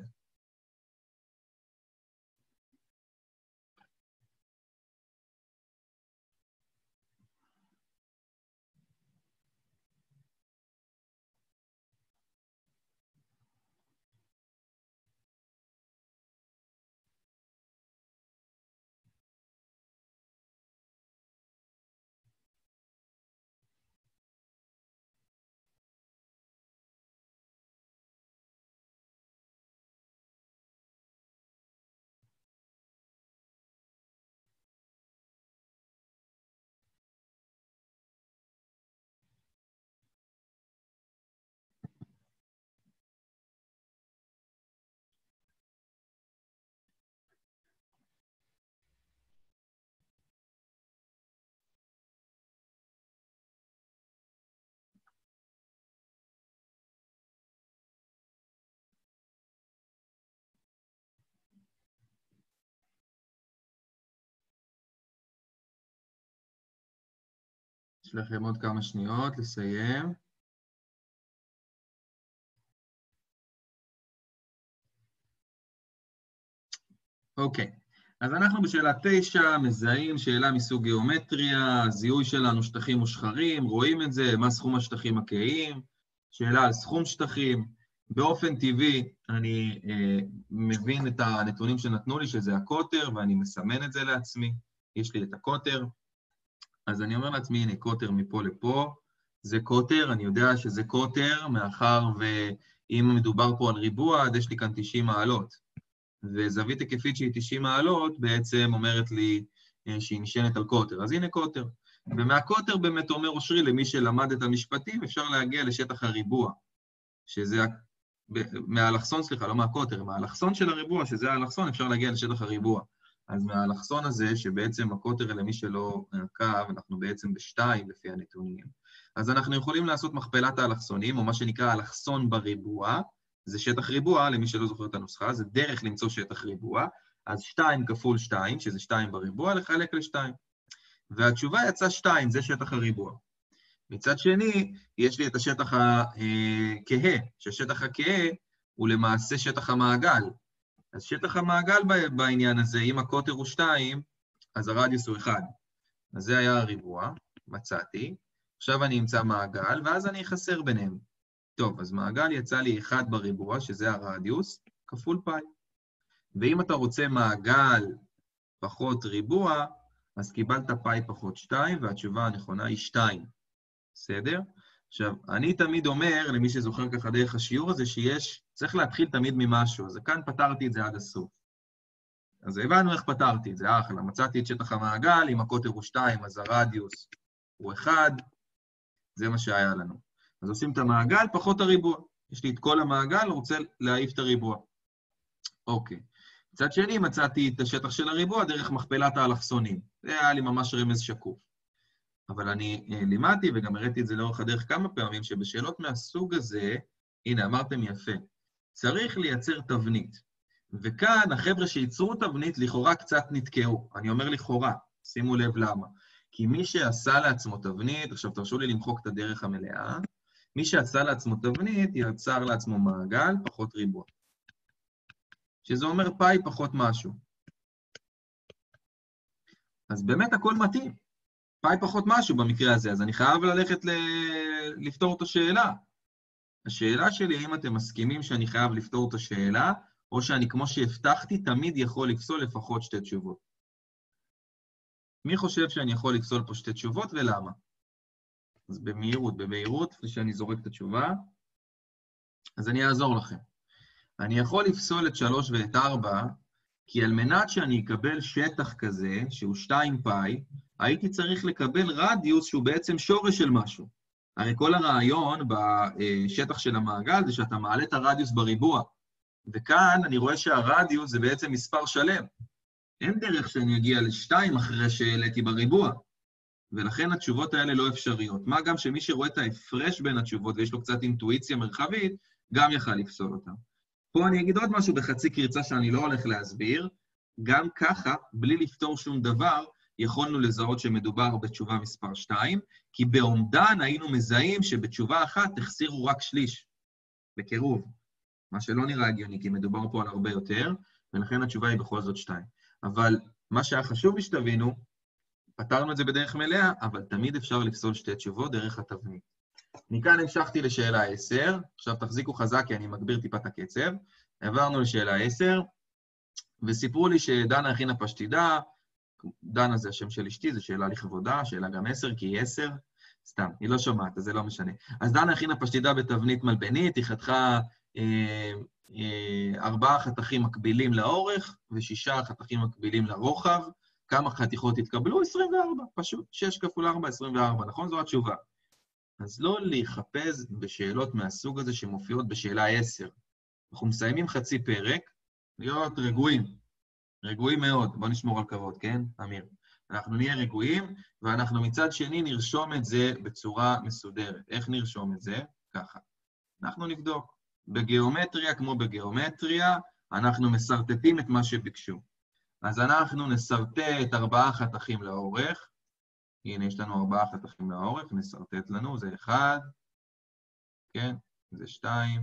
[SPEAKER 1] יש לכם עוד כמה שניות לסיים. אוקיי, אז אנחנו בשאלה תשע מזהים שאלה מסוג גיאומטריה, זיהוי שלנו שטחים מושחרים, רואים את זה, מה סכום השטחים הקהיים, שאלה על סכום שטחים. באופן טבעי אני אה, מבין את הנתונים שנתנו לי, שזה הקוטר, ואני מסמן את זה לעצמי. יש לי את הקוטר. אז אני אומר לעצמי, הנה, קוטר מפה לפה, זה קוטר, אני יודע שזה קוטר, מאחר ואם מדובר פה על ריבוע, אז יש לי כאן תשעים מעלות. וזווית היקפית שהיא תשעים מעלות, בעצם אומרת לי שהיא נשענת על קוטר. אז הנה קוטר. ומהקוטר באמת אומר אושרי, למי שלמד את המשפטים, אפשר להגיע לשטח הריבוע, שזה, מהאלכסון, סליחה, לא מהקוטר, מהאלכסון של הריבוע, שזה האלכסון, אפשר להגיע לשטח הריבוע. אז מהאלכסון הזה, שבעצם הקוטר, למי שלא עקב, אנחנו בעצם בשתיים לפי הנתונים. אז אנחנו יכולים לעשות מכפלת האלכסונים, או מה שנקרא אלכסון בריבוע, זה שטח ריבוע, למי שלא זוכר את הנוסחה, זה דרך למצוא שטח ריבוע, אז שתיים כפול שתיים, שזה שתיים בריבוע, לחלק ל-שתיים. והתשובה יצאה שתיים, זה שטח הריבוע. מצד שני, יש לי את השטח הכהה, שהשטח הכהה הוא למעשה שטח המעגל. אז שטח המעגל בעניין הזה, אם הקוטר הוא שתיים, אז הרדיוס הוא אחד. אז זה היה הריבוע, מצאתי. עכשיו אני אמצא מעגל, ואז אני אחסר ביניהם. טוב, אז מעגל יצא לי אחד בריבוע, שזה הרדיוס, כפול פאי. ואם אתה רוצה מעגל פחות ריבוע, אז קיבלת פאי פחות שתיים, והתשובה הנכונה היא שתיים. בסדר? עכשיו, אני תמיד אומר, למי שזוכר ככה דרך השיעור הזה, שיש, צריך להתחיל תמיד ממשהו. אז כאן פתרתי את זה עד הסוף. אז הבנו איך פתרתי את זה, אחלה. מצאתי את שטח המעגל, אם הקוטר הוא שתיים, אז הרדיוס הוא אחד. זה מה שהיה לנו. אז עושים את המעגל, פחות הריבוע. יש לי את כל המעגל, רוצה להעיף את הריבוע. אוקיי. מצד שני, מצאתי את השטח של הריבוע דרך מכפלת האלכסונים. זה היה לי ממש רמז שקוף. אבל אני לימדתי, וגם הראיתי את זה לאורך הדרך כמה פעמים, שבשאלות מהסוג הזה, הנה, אמרתם יפה, צריך לייצר תבנית. וכאן, החבר'ה שייצרו תבנית, לכאורה קצת נתקעו. אני אומר לכאורה, שימו לב למה. כי מי שעשה לעצמו תבנית, עכשיו תרשו לי למחוק את הדרך המלאה, מי שעשה לעצמו תבנית, יצר לעצמו מעגל, פחות ריבוע. שזה אומר פאי פחות משהו. אז באמת הכל מתאים. פאי פחות משהו במקרה הזה, אז אני חייב ללכת ל... לפתור את השאלה. השאלה שלי, האם אתם מסכימים שאני חייב לפתור את השאלה, או שאני, כמו שהבטחתי, תמיד יכול לפסול לפחות שתי תשובות. מי חושב שאני יכול לפסול פה שתי תשובות ולמה? אז במהירות, במהירות, לפני שאני זורק את התשובה, אז אני אעזור לכם. אני יכול לפסול את שלוש ואת ארבע, כי על מנת שאני אקבל שטח כזה, שהוא שתיים פאי, הייתי צריך לקבל רדיוס שהוא בעצם שורש של משהו. הרי כל הרעיון בשטח של המעגל זה שאתה מעלה את הרדיוס בריבוע. וכאן אני רואה שהרדיוס זה בעצם מספר שלם. אין דרך שאני אגיע לשתיים אחרי שהעליתי בריבוע. ולכן התשובות האלה לא אפשריות. מה גם שמי שרואה את ההפרש בין התשובות ויש לו קצת אינטואיציה מרחבית, גם יכל לפסול אותם. פה אני אגיד עוד משהו בחצי קריצה שאני לא הולך להסביר. גם ככה, בלי לפתור שום דבר, יכולנו לזהות שמדובר בתשובה מספר שתיים, כי באומדן היינו מזהים שבתשובה אחת תחסירו רק שליש, בקירוב. מה שלא נראה הגיוני, כי מדובר פה על הרבה יותר, ולכן התשובה היא בכל זאת שתיים. אבל מה שהיה חשוב שתבינו, פתרנו את זה בדרך מלאה, אבל תמיד אפשר לפסול שתי תשובות דרך התבנית. מכאן המשכתי לשאלה עשר, עכשיו תחזיקו חזק כי אני מגביר טיפת הקצב, עברנו לשאלה עשר, וסיפרו לי שדנה הכינה פשטידה, דנה זה השם של אשתי, זו שאלה לכבודה, שאלה גם עשר, כי היא עשר, סתם, היא לא שומעת, אז זה לא משנה. אז דנה הכינה פשטידה בתבנית מלבנית, היא חתכה אה, אה, ארבעה חתכים מקבילים לאורך, ושישה חתכים מקבילים לרוחב, כמה חתיכות התקבלו? עשרים וארבע, פשוט, שש כפול ארבע, עשרים וארבע, נכון? זו התשובה. אז לא להיחפז בשאלות מהסוג הזה שמופיעות בשאלה עשר. אנחנו מסיימים חצי פרק, להיות רגועים. רגועים מאוד, בוא נשמור על כבוד, כן, אמיר? אנחנו נהיה רגועים, ואנחנו מצד שני נרשום את זה בצורה מסודרת. איך נרשום את זה? ככה. אנחנו נבדוק. בגיאומטריה, כמו בגיאומטריה, אנחנו מסרטטים את מה שביקשו. אז אנחנו נסרטט ארבעה חתכים לאורך. הנה, יש לנו ארבעה חתכים לאורך, נסרטט לנו, זה אחד, כן, זה שתיים,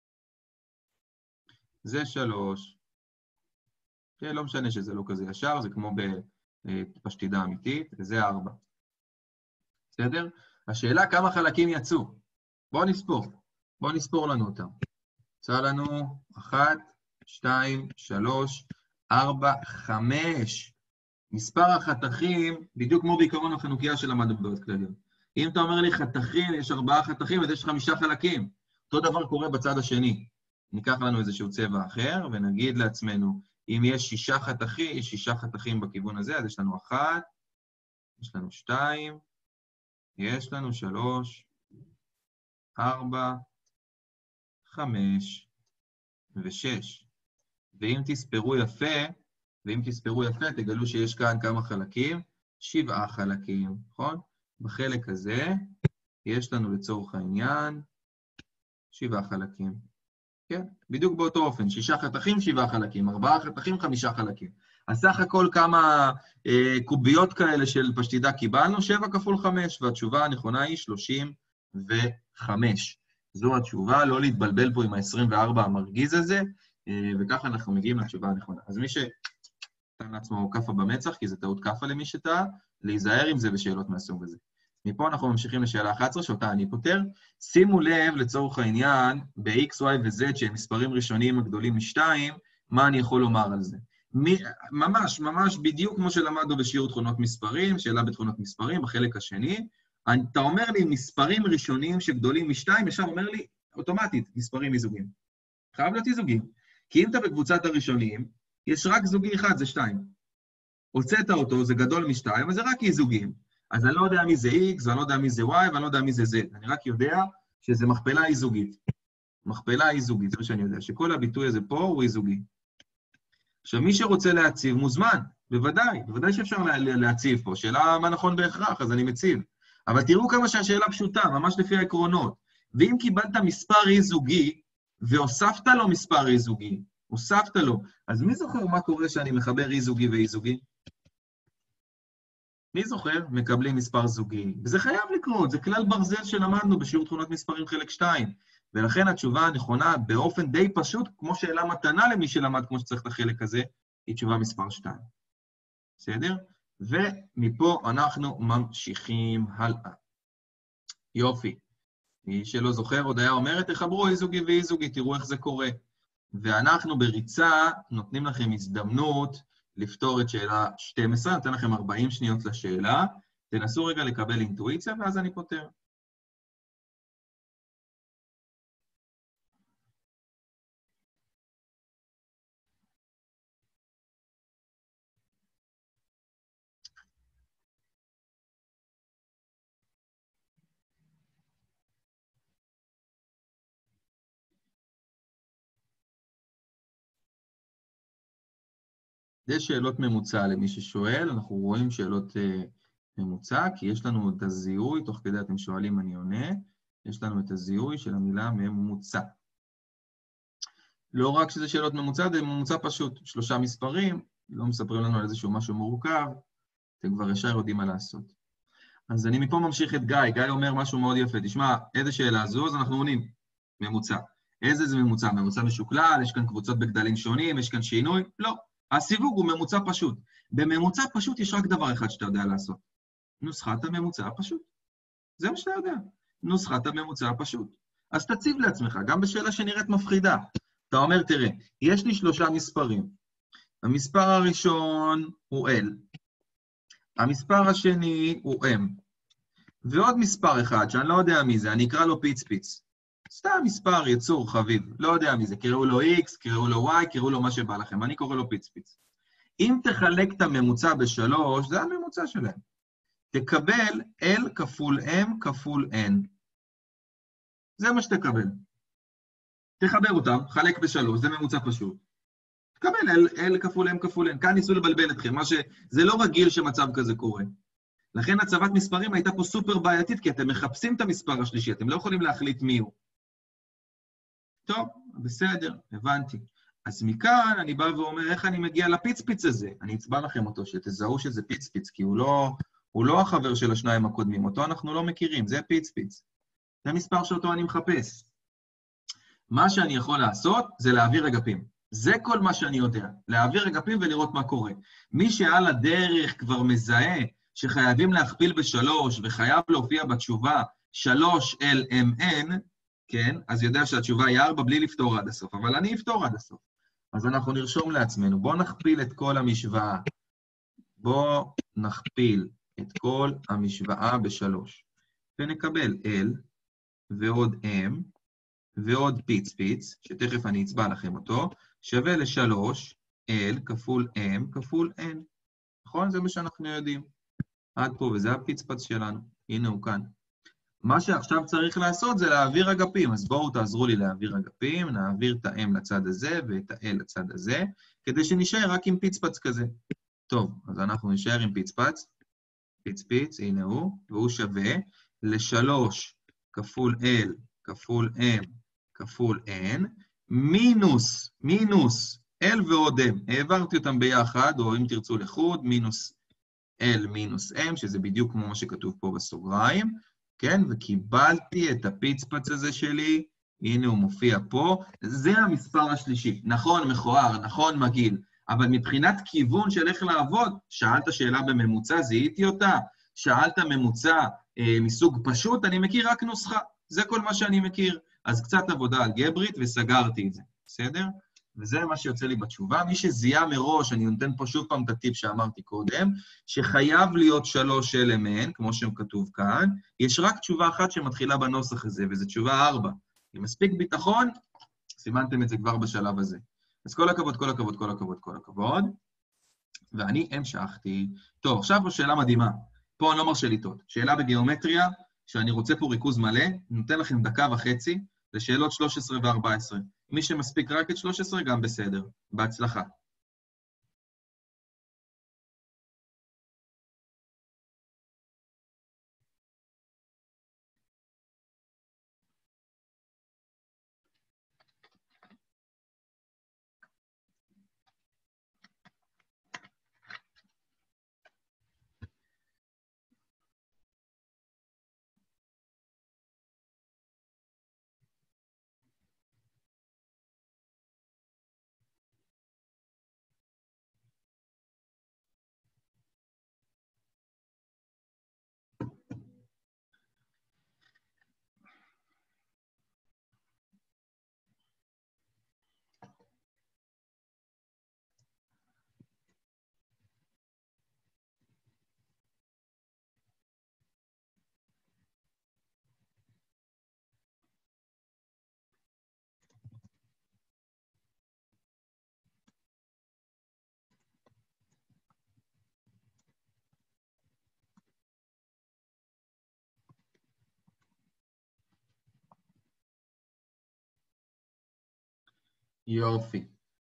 [SPEAKER 1] זה שלוש, כן, לא משנה שזה לא כזה ישר, זה כמו בפשטידה אמיתית, וזה ארבע. בסדר? השאלה כמה חלקים יצאו. בואו נספור, בואו נספור לנו אותם. יצא לנו אחת, שתיים, שלוש, ארבע, חמש. מספר החתכים, בדיוק כמו בעיקרון החנוכיה של המדברות כלליות. אם אתה אומר לי חתכים, יש ארבעה חתכים, אז יש חמישה חלקים. אותו דבר קורה בצד השני. ניקח לנו איזשהו צבע אחר, ונגיד לעצמנו, אם יש שישה חתכים, יש שישה חתכים בכיוון הזה, אז יש לנו אחת, יש לנו שתיים, יש לנו שלוש, ארבע, חמש ושש. ואם תספרו יפה, ואם תספרו יפה, תגלו שיש כאן כמה חלקים, שבעה חלקים, נכון? בחלק הזה יש לנו לצורך העניין שבעה חלקים. כן? בדיוק באותו אופן, שישה חתכים, שבעה חלקים, ארבעה חתכים, חמישה חלקים. אז סך הכל כמה אה, קוביות כאלה של פשטידה קיבלנו, שבע כפול חמש, והתשובה הנכונה היא שלושים וחמש. זו התשובה, לא להתבלבל פה עם ה-עשרים וארבע המרגיז הזה, אה, וככה אנחנו מגיעים לתשובה הנכונה. אז מי ש... נתן לעצמו כפה במצח, כי זה טעות כפה למי שטעה, להיזהר עם זה בשאלות מהסוג הזה. מפה אנחנו ממשיכים לשאלה אחת עשרה, שאותה אני פותר. שימו לב לצורך העניין, ב-X, Y ו-Z, שהם מספרים ראשוניים הגדולים משתיים, מה אני יכול לומר על זה? מי, ממש, ממש בדיוק כמו שלמדנו בשיעור תכונות מספרים, שאלה בתכונות מספרים, בחלק השני, אתה אומר לי מספרים ראשוניים שגדולים משתיים, ישר אומר לי, אוטומטית, מספרים איזוגים. חייב להיות איזוגים. כי אם אתה בקבוצת הראשונים, יש רק זוגי אחד, זה שתיים. הוצאת אותו, זה גדול משתיים, אבל זה רק איזוגים. אז אני לא יודע מי זה X, ואני לא יודע מי זה Y, ואני לא יודע מי זה Z. אני רק יודע שזה מכפלה איזוגית. מכפלה איזוגית, זה מה שאני יודע, שכל הביטוי הזה פה הוא איזוגי. עכשיו, מי שרוצה להציב מוזמן, בוודאי, בוודאי שאפשר לה, להציב פה. שאלה מה נכון בהכרח, אז אני מציב. אבל תראו כמה שהשאלה פשוטה, ממש לפי העקרונות. ואם קיבלת מספר איזוגי, והוספת לו מספר איזוגי, הוספת לו, אז מי זוכר מה קורה שאני מחבר איזוגי ואיזוגי? מי זוכר? מקבלים מספר זוגי. וזה חייב לקרות, זה כלל ברזל שלמדנו בשיעור תכונות מספרים חלק שתיים. ולכן התשובה הנכונה באופן די פשוט, כמו שאלה מתנה למי שלמד כמו שצריך את החלק הזה, היא תשובה מספר שתיים. בסדר? ומפה אנחנו ממשיכים הלאה. יופי. מי שלא זוכר, עוד היה אומרת, תחברו אי זוגי ואי זוגי, תראו איך זה קורה. ואנחנו בריצה נותנים לכם הזדמנות לפתור את שאלה שתים עשרה, נותן לכם ארבעים שניות לשאלה, תנסו רגע לקבל אינטואיציה, ואז אני פותר. זה שאלות ממוצע למי ששואל, אנחנו רואים שאלות uh, ממוצע, כי יש לנו את הזיהוי, תוך כדי אתם שואלים אני עונה, יש לנו את הזיהוי של המילה ממוצע. לא רק שזה שאלות ממוצע, זה ממוצע פשוט, שלושה מספרים, לא מספרים לנו על איזשהו משהו מורכב, אתם כבר ישר יודעים מה לעשות. אז אני מפה ממשיך את גיא, גיא אומר משהו מאוד יפה, תשמע, איזה שאלה זו, אז אנחנו עונים, ממוצע. איזה זה ממוצע? ממוצע משוקלל, יש כאן קבוצות בגדלים שונים, יש כאן שינוי? לא. הסיווג הוא ממוצע פשוט. בממוצע פשוט יש רק דבר אחד שאתה יודע לעשות. נוסחת הממוצע הפשוט. זה מה שאתה יודע. נוסחת הממוצע הפשוט. אז תציב לעצמך, גם בשאלה שנראית מפחידה. אתה אומר, תראה, יש לי שלושה מספרים. המספר הראשון הוא L. המספר השני הוא M. ועוד מספר אחד, שאני לא יודע מי זה, אני אקרא לו פיץ פיץ. סתם מספר, יצור, חביב, לא יודע מי זה, קראו לו X, קראו לו Y, קראו לו מה שבא לכם, אני קורא לו פיץ פיץ. אם תחלק את הממוצע בשלוש, זה הממוצע שלהם. תקבל L כפול M כפול N. זה מה שתקבל. תחבר אותם, חלק בשלוש, זה ממוצע פשוט. תקבל L, L כפול M כפול N. כאן ניסו לבלבל אתכם, מה ש... זה לא רגיל שמצב כזה קורה. לכן הצבת מספרים הייתה פה סופר בעייתית, כי אתם מחפשים את המספר השלישי, אתם לא יכולים להחליט מי הוא. טוב, בסדר, הבנתי. אז מכאן אני בא ואומר, איך אני מגיע לפיצפיץ הזה? אני אצבע לכם אותו, שתזהו שזה פיצפיץ, כי הוא לא, הוא לא החבר של השניים הקודמים, אותו אנחנו לא מכירים, זה פיצפיץ. זה מספר שאותו אני מחפש. מה שאני יכול לעשות זה להעביר אגפים. זה כל מה שאני יודע, להעביר אגפים ולראות מה קורה. מי שעל הדרך כבר מזהה שחייבים להכפיל בשלוש וחייב להופיע בתשובה שלוש אל אם אן, כן? אז יודע שהתשובה היא ארבע בלי לפתור עד הסוף, אבל אני אפתור עד הסוף. אז אנחנו נרשום לעצמנו, בואו נכפיל את כל המשוואה. בואו נכפיל את כל המשוואה בשלוש. ונקבל L ועוד M ועוד פיץ פיץ, שתכף אני אצבע לכם אותו, שווה לשלוש L כפול M כפול N. נכון? זה מה שאנחנו יודעים. עד פה, וזה הפיצפץ שלנו. הנה הוא כאן. מה שעכשיו צריך לעשות זה להעביר אגפים, אז בואו תעזרו לי להעביר אגפים, נעביר את ה-M לצד הזה ואת ה-L לצד הזה, כדי שנשאר רק עם פיצפץ כזה. טוב, אז אנחנו נשאר עם פיצפץ, פיצפיץ, הנה הוא, והוא שווה ל-שלוש כפול L כפול M כפול N, מינוס, מינוס, L ועוד M. העברתי אותם ביחד, או אם תרצו לחוד, מינוס L מינוס M, שזה בדיוק כמו מה שכתוב פה בסוגריים, כן? וקיבלתי את הפיצפץ הזה שלי, הנה הוא מופיע פה, זה המספר השלישי. נכון, מכוער, נכון, מגעיל, אבל מבחינת כיוון של איך לעבוד, שאלת שאלה בממוצע, זיהיתי אותה, שאלת ממוצע אה, מסוג פשוט, אני מכיר רק נוסחה, זה כל מה שאני מכיר. אז קצת עבודה אלגברית וסגרתי את זה, בסדר? וזה מה שיוצא לי בתשובה. מי שזיהה מראש, אני נותן פה שוב פעם את הטיפ שאמרתי קודם, שחייב להיות שלוש אלמנט, כמו שכתוב כאן, יש רק תשובה אחת שמתחילה בנוסח הזה, וזו תשובה ארבע. עם מספיק ביטחון, סימנתם את זה כבר בשלב הזה. אז כל הכבוד, כל הכבוד, כל הכבוד, כל הכבוד. ואני המשכתי. טוב, עכשיו פה שאלה מדהימה. פה אני לא מרשה לטעות. שאלה בגיאומטריה, שאני רוצה פה ריכוז מלא, נותן לכם דקה וחצי לשאלות שלוש עשרה ו-ארבע עשרה. מי שמספיק רק את שלוש עשרה, גם בסדר. בהצלחה. יופי.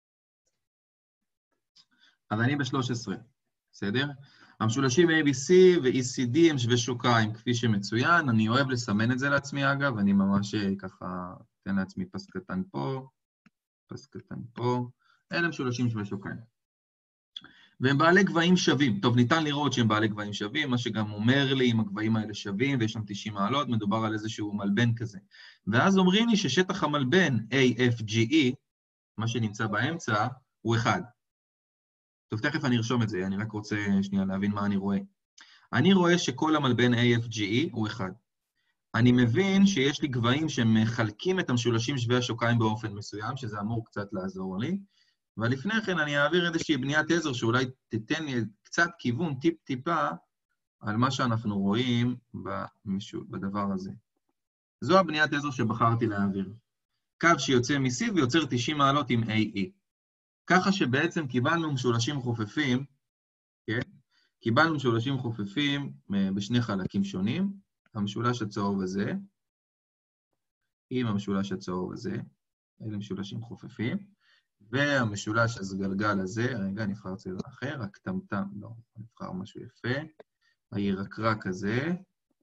[SPEAKER 1] אז אני ב-שלוש עשרה, בסדר? המשולשים A B C ו-E C D הם שווה שוקיים, כפי שמצוין. אני אוהב לסמן את זה לעצמי, אגב, אני ממש ככה אתן לעצמי פס קטן פה, פס קטן פה. אלה משולשים שווה שוקיים. והם בעלי גבהים שווים. טוב, ניתן לראות שהם בעלי גבהים שווים, מה שגם אומר לי אם הגבהים האלה שווים, ויש שם תשעים מעלות, מדובר על איזשהו מלבן כזה. ואז אומרים לי ששטח המלבן A F G E, מה שנמצא באמצע, הוא אחד. טוב, תכף אני ארשום את זה, אני רק רוצה שנייה להבין מה אני רואה. אני רואה שכל המלבן A F G E הוא אחד. אני מבין שיש לי גבהים שמחלקים את המשולשים שווה השוקיים באופן מסוים, שזה אמור קצת לעזור לי, ולפני כן אני אעביר איזושהי בניית עזר שאולי תיתן לי קצת כיוון, טיפ-טיפה, על מה שאנחנו רואים במשול, בדבר הזה. זו הבניית עזר שבחרתי להעביר. קו שיוצא מ-C ויוצר תשעים מעלות עם A E. ככה שבעצם קיבלנו משולשים חופפים, כן? קיבלנו משולשים חופפים בשני חלקים שונים, המשולש הצהוב הזה, עם המשולש הצהוב הזה, אלה משולשים חופפים, והמשולש הסגלגל הזה, רגע, נבחר צבע אחר, הקטמטם, לא, נבחר משהו יפה, הירקרק הזה,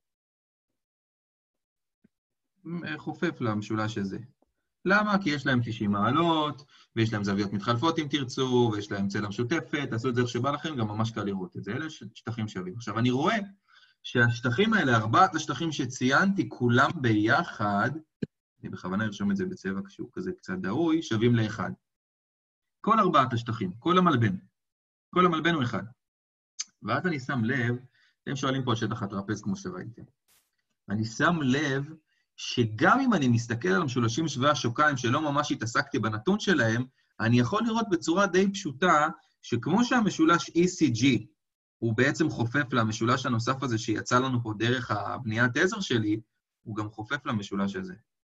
[SPEAKER 1] חופף למשולש הזה. למה? כי יש להם תשעים מעלות, ויש להם זוויות מתחלפות אם תרצו, ויש להם צלע משותפת, תעשו את זה איך שבא לכם, גם ממש קל לראות את זה. אלה שטחים שווים. עכשיו, אני רואה שהשטחים האלה, ארבעת השטחים שציינתי, כולם ביחד, אני בכוונה ארשום את זה בצבע כשהוא כזה קצת דהוי, שווים לאחד. כל ארבעת השטחים, כל המלבן. כל המלבן הוא אחד. ואז אני שם לב, אתם שואלים פה על שטח הטרפז כמו שראיתם. אני שם לב שגם אם אני מסתכל על המשולשים שווה השוקיים שלא ממש התעסקתי בנתון שלהם, אני יכול לראות בצורה די פשוטה, שכמו שהמשולש E C G הוא בעצם חופף למשולש הנוסף הזה שיצא לנו פה דרך הבניית עזר שלי, הוא גם חופף למשולש הזה.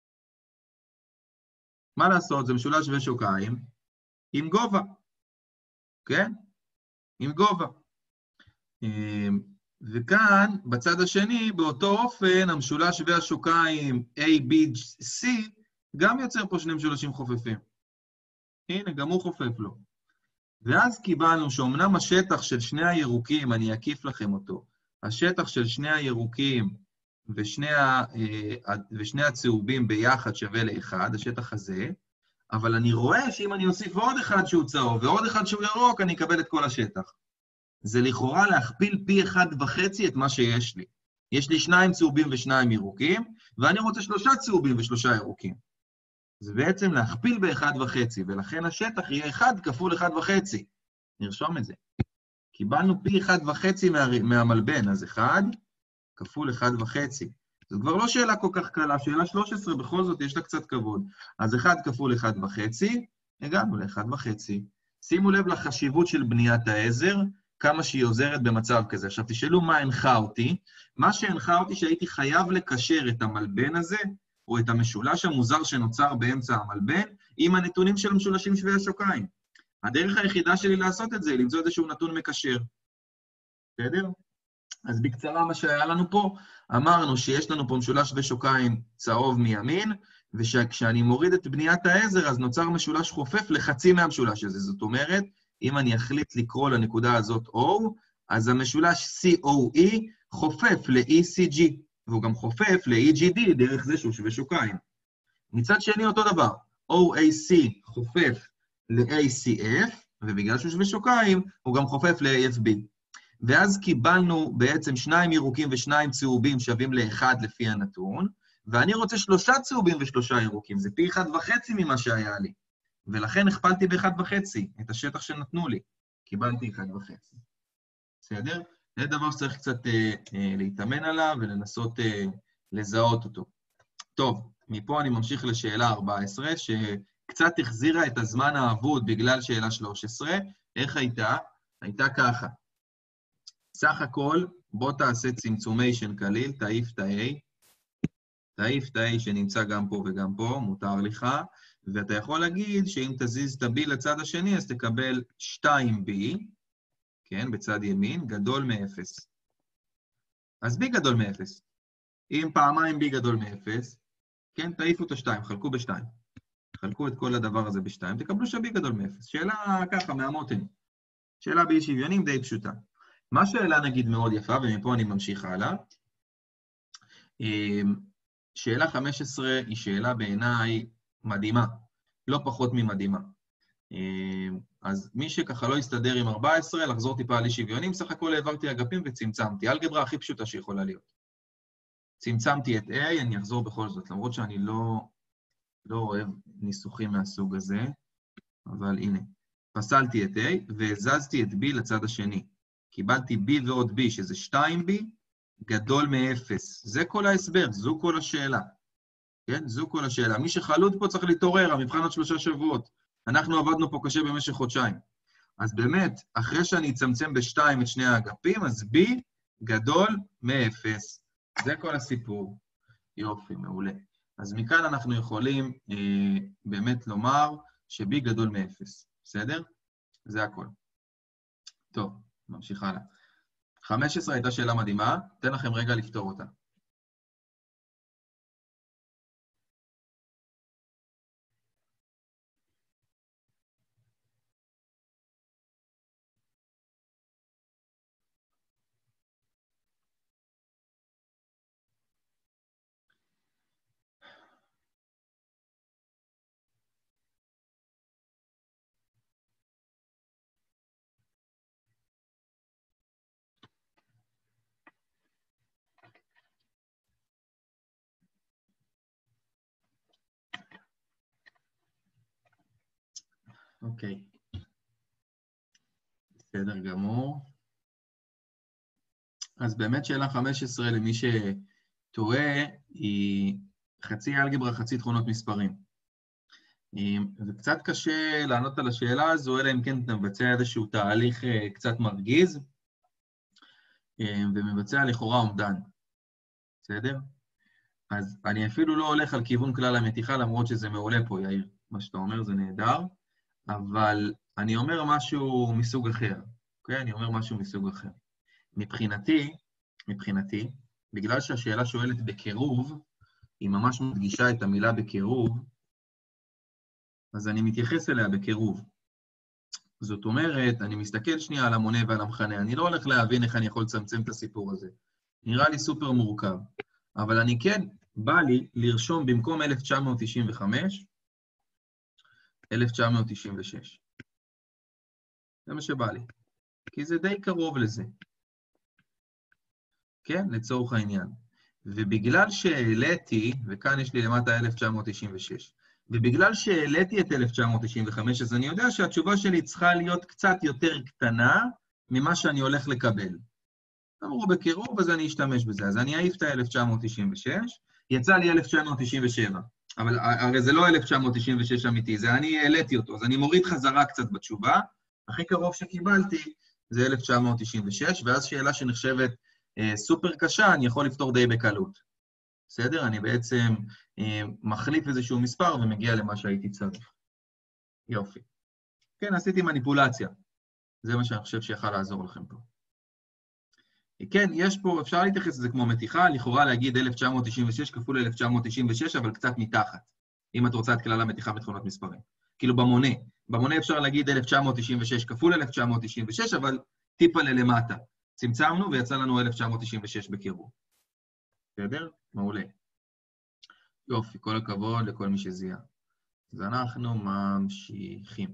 [SPEAKER 1] מה לעשות? זה משולש שווה שוקיים עם גובה, כן? עם גובה. וכאן, בצד השני, באותו אופן, המשולש שווה השוקיים A B C גם יוצר פה שני משולשים חופפים. הנה, גם הוא חופף לו. ואז קיבלנו שאומנם השטח של שני הירוקים, אני אקיף לכם אותו, השטח של שני הירוקים ושני, ה, ושני הצהובים ביחד שווה לאחד, השטח הזה, אבל אני רואה שאם אני אוסיף עוד אחד שהוא צהוב ועוד אחד שהוא ירוק, אני אקבל את כל השטח. זה לכאורה להכפיל פי אחד וחצי את מה שיש לי. יש לי שניים צהובים ושניים ירוקים, ואני רוצה שלושה צהובים ושלושה ירוקים. זה בעצם להכפיל באחד וחצי, ולכן השטח יהיה אחד כפול אחד וחצי. נרשום את זה. קיבלנו פי אחד וחצי מה, מהמלבן, אז אחד כפול אחד וחצי. זו כבר לא שאלה כל כך קלה, שאלה שלוש עשרה, בכל זאת יש לה קצת כבוד. אז אחד כפול אחד וחצי, הגענו לאחד וחצי. שימו לב לחשיבות של בניית העזר, כמה שהיא עוזרת במצב כזה. עכשיו תשאלו מה הנחה אותי. מה שהנחה אותי שהייתי חייב לקשר את המלבן הזה, או את המשולש המוזר שנוצר באמצע המלבן, עם הנתונים של המשולשים שווה השוקיים. הדרך היחידה שלי לעשות את זה, היא למצוא איזשהו נתון מקשר. בסדר? אז בקצרה מה שהיה לנו פה, אמרנו שיש לנו פה משולש שווה שוקיים צהוב מימין, וכשאני מוריד את בניית העזר, אז נוצר משולש חופף לחצי מהמשולש הזה. זאת אומרת, אם אני אחליט לקרוא לנקודה הזאת O, אז המשולש C O E חופף ל-E C G, והוא גם חופף ל-E G D דרך זה שהוא שווה שוקיים. מצד שני אותו דבר, O A C חופף ל-A C F, ובגלל שהוא שווה שוקיים, הוא גם חופף ל-A F B. ואז קיבלנו בעצם שניים ירוקים ושניים צהובים שווים לאחד לפי הנתון, ואני רוצה שלושה צהובים ושלושה ירוקים, זה פי אחד וחצי ממה שהיה לי. ולכן הכפלתי באחד וחצי את השטח שנתנו לי. קיבלתי אחד וחצי. בסדר? זה דבר שצריך קצת אה, אה, להתאמן עליו ולנסות אה, לזהות אותו. טוב, מפה אני ממשיך לשאלה ארבע עשרה, שקצת החזירה את הזמן האבוד בגלל שאלה שלוש עשרה. איך הייתה? הייתה ככה. סך הכל, בוא תעשה צמצומיישן קליל, תעיף את ה-A, תעיף את ה-A שנמצא גם פה וגם פה, מותר לך, ואתה יכול להגיד שאם תזיז את ה-B לצד השני, אז תקבל שתיים B, כן, בצד ימין, גדול מ-אפס. אז B גדול מ-אפס. אם פעמיים B גדול מ-אפס, כן, תעיפו את ה-שתיים, חלקו ב-שתיים. חלקו את כל הדבר הזה בשתיים, תקבלו שבי גדול מאפס. שאלה ככה, מהמותן. שאלה באי שוויונים די פשוטה. מה שאלה נגיד מאוד יפה, ומפה אני ממשיך הלאה, שאלה חמש עשרה היא שאלה בעיניי מדהימה, לא פחות ממדהימה. אז מי שככה לא יסתדר עם ארבע עשרה, לחזור טיפה על אי שוויונים, סך הכל העברתי אגפים וצמצמתי. אלגברה הכי פשוטה שיכולה להיות. צמצמתי את A, אני אחזור בכל זאת, למרות שאני לא, לא אוהב ניסוחים מהסוג הזה, אבל הנה. פסלתי את A והזזתי את B לצד השני. קיבלתי B ועוד B, שזה שתיים בי, גדול מ-אפס. זה כל ההסבר, זו כל השאלה. כן? זו כל השאלה. מי שחלוד פה צריך להתעורר, המבחן עוד שלושה שבועות. אנחנו עבדנו פה קשה במשך חודשיים. אז באמת, אחרי שאני אצמצם בשתיים את שני האגפים, אז B גדול מ-אפס. זה כל הסיפור. יופי, מעולה. אז מכאן אנחנו יכולים אה, באמת לומר ש-B גדול מ-אפס. בסדר? זה הכל. טוב, ממשיך הלאה. חמש עשרה הייתה שאלה מדהימה, אתן לכם רגע לפתור אותה. אוקיי. בסדר גמור. אז באמת שאלה חמש עשרה למי שטועה, היא חצי אלגברה, חצי תכונות מספרים. זה קצת קשה לענות על השאלה הזו, אלא אם כן אתה מבצע איזשהו תהליך קצת מרגיז, ומבצע לכאורה אומדן. בסדר? אז אני אפילו לא הולך על כיוון כלל המתיחה, למרות שזה מעולה פה, יאיר. מה שאתה אומר זה נהדר, אבל אני אומר משהו מסוג אחר. אוקיי? אני אומר משהו מסוג אחר. מבחינתי, מבחינתי, בגלל שהשאלה שואלת בקירוב, היא ממש מדגישה את המילה בקירוב, אז אני מתייחס אליה בקירוב. זאת אומרת, אני מסתכל שנייה על המונה ועל המכנה, אני לא הולך להבין איך אני יכול לצמצם את הסיפור הזה. נראה לי סופר מורכב. אבל אני כן, בא לי לרשום במקום אלף תשע מאות תשעים וחמש, אלף תשע מאות תשעים ושש. זה מה שבא לי. כי זה די קרוב לזה. כן? לצורך העניין. ובגלל שהעליתי, וכאן יש לי למטה אלף תשע מאות תשעים ושש, ובגלל שהעליתי את אלף תשע מאות תשעים וחמש, אז אני יודע שהתשובה שלי צריכה להיות קצת יותר קטנה ממה שאני הולך לקבל. אמרו בקירוב, אז אני אשתמש בזה. אז אני אעיף את ה-אלף תשע מאות תשעים ושש, יצא לי אלף תשע מאות תשעים ושבע. אבל הרי זה לא אלף תשע מאות תשעים ושש אמיתי, זה אני העליתי אותו, אז אני מוריד חזרה קצת בתשובה. הכי קרוב שקיבלתי זה אלף תשע מאות תשעים ושש, ואז שאלה שנחשבת אה, סופר קשה, אני יכול לפתור די בקלות. בסדר? אני בעצם אה, מחליף איזשהו מספר ומגיע למה שהייתי צריך. יופי. כן, עשיתי מניפולציה. זה מה שאני חושב שיכל לעזור לכם פה. כן, יש פה, אפשר להתייחס לזה כמו מתיחה, לכאורה להגיד אלף תשע מאות תשעים ושש כפול אלף תשע מאות תשעים ושש, אבל קצת מתחת, אם את רוצה את כלל המתיחה בתכונות מספרים. כאילו במונה. במונה אפשר להגיד אלף תשע מאות תשעים ושש כפול אלף תשע מאות תשעים ושש, אבל טיפה ללמטה. צמצמנו ויצא לנו אלף תשע מאות תשעים ושש בקירוב. בסדר? מעולה. יופי, כל הכבוד לכל מי שזיהה. אז אנחנו ממשיכים.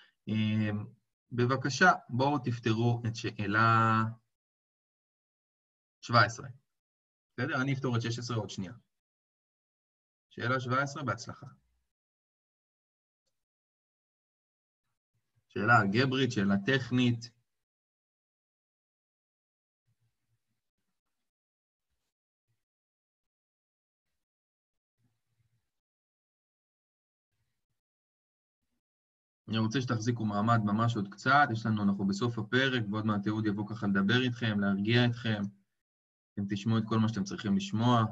[SPEAKER 1] בבקשה, בואו תפתרו את שאלה שבע עשרה. בסדר? אני אפתור את שש עשרה עוד שנייה. שאלה שבע עשרה, בהצלחה. שאלה אלגברית, שאלה טכנית. אני רוצה שתחזיקו מעמד ממש עוד קצת, יש לנו, אנחנו בסוף הפרק, ועוד מעט אהוד יבוא ככה לדבר איתכם, להרגיע אתכם. אתם תשמעו את כל מה שאתם צריכים לשמוע.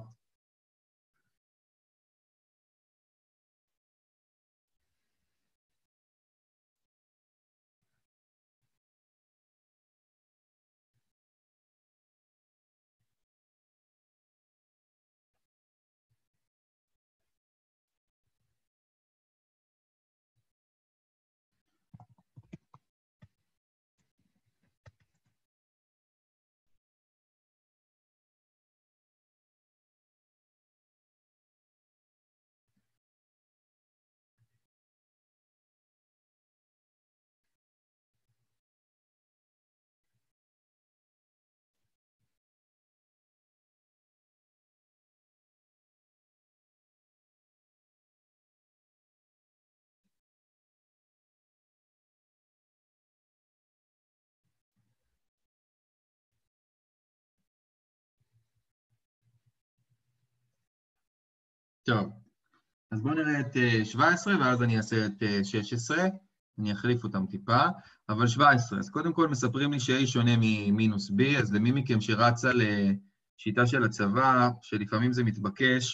[SPEAKER 1] טוב, אז בואו נראה את שבע עשרה, ואז אני אעשה את שש עשרה, אני אחליף אותם טיפה, אבל שבע עשרה, אז קודם כל מספרים לי ש-A שונה ממינוס B, אז למי מכם שרצה לשיטה של הצבא, שלפעמים זה מתבקש,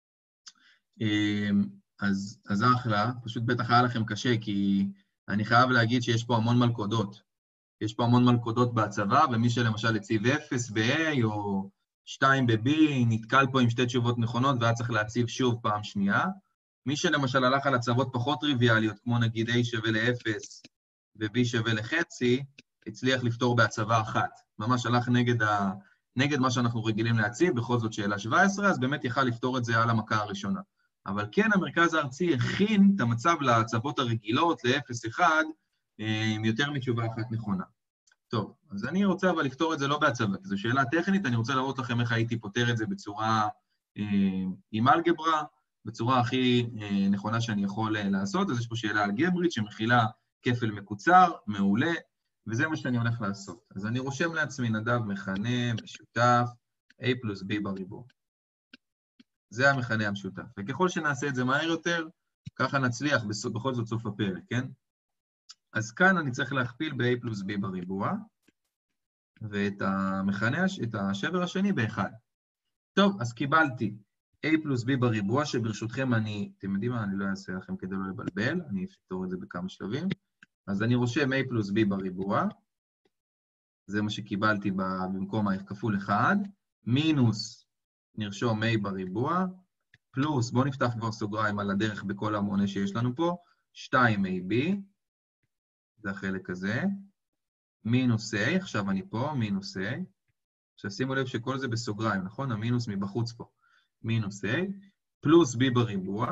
[SPEAKER 1] אז, אז אחלה, פשוט בטח היה לכם קשה, כי אני חייב להגיד שיש פה המון מלכודות. יש פה המון מלכודות בהצבא, ומי שלמשל הציב אפס ב-A או שתיים ב-B, נתקל פה עם שתי תשובות נכונות, והיה צריך להציב שוב פעם שנייה. מי שלמשל הלך על הצוות פחות טריוויאליות, כמו נגיד A שווה ל-אפס ו-B שווה לחצי, הצליח לפתור בהצבה אחת. ממש הלך נגד, ה... נגד מה שאנחנו רגילים להציב, בכל זאת שאלה שבע עשרה, אז באמת יכל לפתור את זה על המכה הראשונה. אבל כן, המרכז הארצי הכין את המצב להצבות הרגילות, ל-אפס אחד, עם יותר מתשובה אחת נכונה. טוב, אז אני רוצה אבל לפתור את זה לא בהצבה, כי זו שאלה טכנית, אני רוצה להראות לכם איך הייתי פותר את זה בצורה אה, עם אלגברה, בצורה הכי אה, נכונה שאני יכול אה, לעשות. אז יש פה שאלה אלגברית שמכילה כפל מקוצר, מעולה, וזה מה שאני הולך לעשות. אז אני רושם לעצמי נדב מכנה משותף, A פלוס B בריבוע. זה המכנה המשותף. וככל שנעשה את זה מהר יותר, ככה נצליח בכל זאת סוף הפרק, כן? אז כאן אני צריך להכפיל ב-A פלוס B בריבוע, ואת המכנה, את השבר השני ב-אחד. טוב, אז קיבלתי A פלוס B בריבוע, שברשותכם אני, אתם יודעים מה, אני לא אעשה לכם כדי לא לבלבל, אני אפתור את זה בכמה שלבים. אז אני רושם A פלוס B בריבוע, זה מה שקיבלתי במקום ה כפול אחד, מינוס, נרשום A בריבוע, פלוס, בואו נפתח כבר סוגריים על הדרך בכל המונה שיש לנו פה, שתיים A B, זה החלק הזה, מינוס A, עכשיו אני פה, מינוס A, עכשיו שימו לב שכל זה בסוגריים, נכון? המינוס מבחוץ פה, מינוס A, פלוס B בריבוע,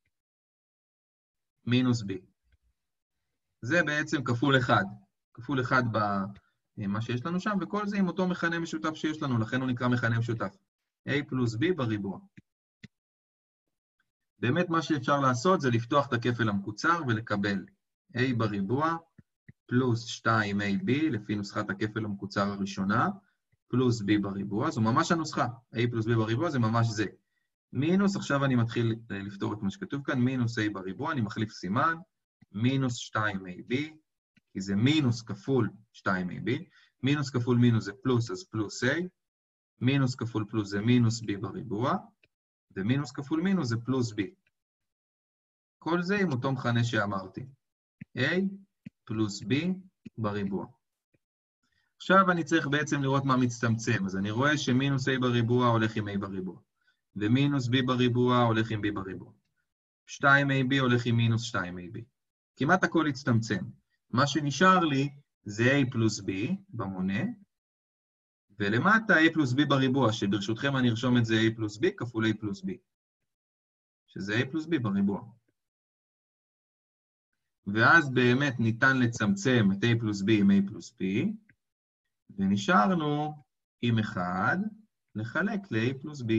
[SPEAKER 1] מינוס B. זה בעצם כפול אחד, כפול אחד במה שיש לנו שם, וכל זה עם אותו מכנה משותף שיש לנו, לכן הוא נקרא מכנה משותף. A פלוס B בריבוע. באמת מה שאפשר לעשות זה לפתוח את הכפל המקוצר ולקבל A בריבוע, פלוס שתיים A B, לפי נוסחת הכפל המקוצר הראשונה, פלוס B בריבוע, זו ממש הנוסחה. A פלוס B בריבוע זה ממש זה. מינוס, עכשיו אני מתחיל לפתור את מה שכתוב כאן, מינוס A בריבוע, אני מחליף סימן, מינוס שתיים A B, כי זה מינוס כפול שתיים A B, מינוס כפול מינוס זה פלוס, אז פלוס A, מינוס כפול פלוס זה מינוס B בריבוע, ומינוס כפול מינוס זה פלוס B. כל זה עם אותו מכנה שאמרתי. A פלוס B בריבוע. עכשיו אני צריך בעצם לראות מה מצטמצם, אז אני רואה שמינוס A בריבוע הולך עם A בריבוע, ומינוס B בריבוע הולך עם B בריבוע. שתיים A B הולך עם מינוס שתיים A B. כמעט הכל הצטמצם. מה שנשאר לי זה A פלוס B במונה, ולמטה A פלוס B בריבוע, שברשותכם אני ארשום את זה A פלוס B כפול A פלוס B, שזה A פלוס B בריבוע. ואז באמת ניתן לצמצם את A פלוס B עם A פלוס B, ונשארנו עם אחד לחלק ל-A פלוס B.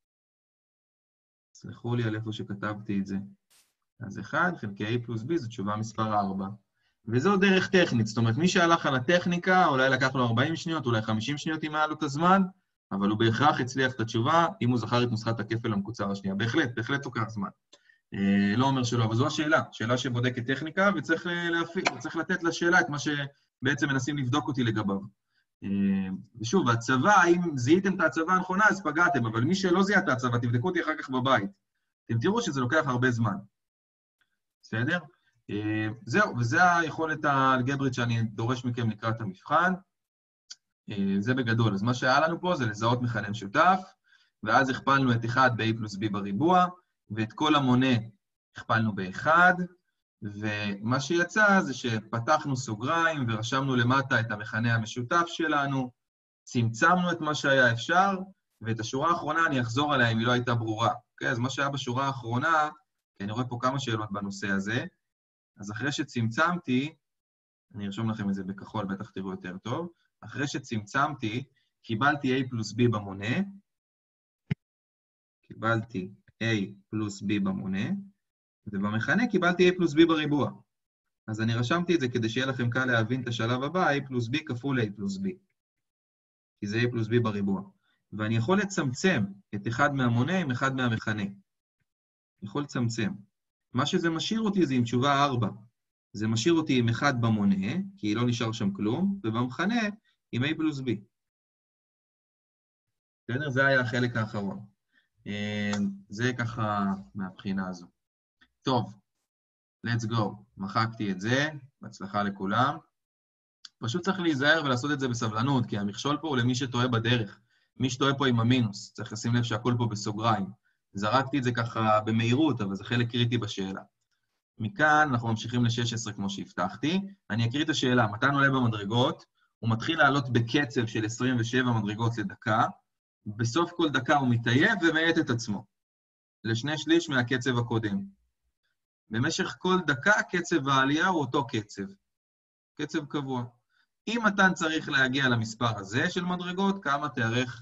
[SPEAKER 1] סלחו לי על איפה שכתבתי את זה. אז אחד חלקי A פלוס B זו תשובה מספר ארבע. וזו דרך טכנית, זאת אומרת, מי שהלך על הטכניקה, אולי לקח לו ארבעים שניות, אולי חמישים שניות אם היה לו את הזמן, אבל הוא בהכרח הצליח את התשובה, אם הוא זכר את נוסחת הכפל המקוצר השנייה. בהחלט, בהחלט לוקח זמן. לא אומר שלא, אבל זו השאלה, שאלה שבודקת טכניקה, וצריך, להפי, וצריך לתת לשאלה את מה שבעצם מנסים לבדוק אותי לגביו. ושוב, הצבא, אם זיהיתם את הצבא הנכונה, אז פגעתם, אבל מי שלא זיהה את הצבא, תבדקו אותי אחר כך בבית. אתם תראו שזה לוקח הרבה זמן. בסדר? זהו, וזה היכולת האלגברית שאני דורש מכם לקראת המבחן. זה בגדול. אז מה שהיה לנו פה זה לזהות מכנה משותף, ואז הכפלנו את אחד ב-A פלוס B בריבוע, ואת כל המונה הכפלנו ב-אחד, ומה שיצא זה שפתחנו סוגריים ורשמנו למטה את המכנה המשותף שלנו, צמצמנו את מה שהיה אפשר, ואת השורה האחרונה אני אחזור עליה אם היא לא הייתה ברורה. אוקיי? אז מה שהיה בשורה האחרונה, כי אני רואה פה כמה שאלות בנושא הזה, אז אחרי שצמצמתי, אני ארשום לכם את זה בכחול, בטח תראו יותר טוב, אחרי שצמצמתי, קיבלתי A פלוס B במונה, קיבלתי A פלוס B במונה, ובמכנה קיבלתי A פלוס B בריבוע. אז אני רשמתי את זה כדי שיהיה לכם קל להבין את השלב הבא, A פלוס B כפול A פלוס B. כי זה A פלוס B בריבוע. ואני יכול לצמצם את אחד מהמונה עם אחד מהמכנה. יכול לצמצם. מה שזה משאיר אותי זה עם תשובה ארבע. זה משאיר אותי עם אחד במונה, כי לא נשאר שם כלום, ובמחנה עם A פלוס B. בסדר? זה היה החלק האחרון. זה ככה מהבחינה הזו. טוב, let's go. מחקתי את זה, בהצלחה לכולם. פשוט צריך להיזהר ולעשות את זה בסבלנות, כי המכשול פה הוא למי שטועה בדרך. מי שטועה פה עם המינוס, צריך לשים לב שהכל פה בסוגריים. זרקתי את זה ככה במהירות, אבל זה חלק קריטי בשאלה. מכאן אנחנו ממשיכים ל-שש עשרה כמו שהבטחתי. אני אקריא את השאלה, מתן עולה במדרגות, הוא מתחיל לעלות בקצב של עשרים ושבע מדרגות לדקה, בסוף כל דקה הוא מתעייף ומעט את עצמו, לשני שליש מהקצב הקודם. במשך כל דקה קצב העלייה הוא אותו קצב, קצב קבוע. אם מתן צריך להגיע למספר הזה של מדרגות, כמה תארך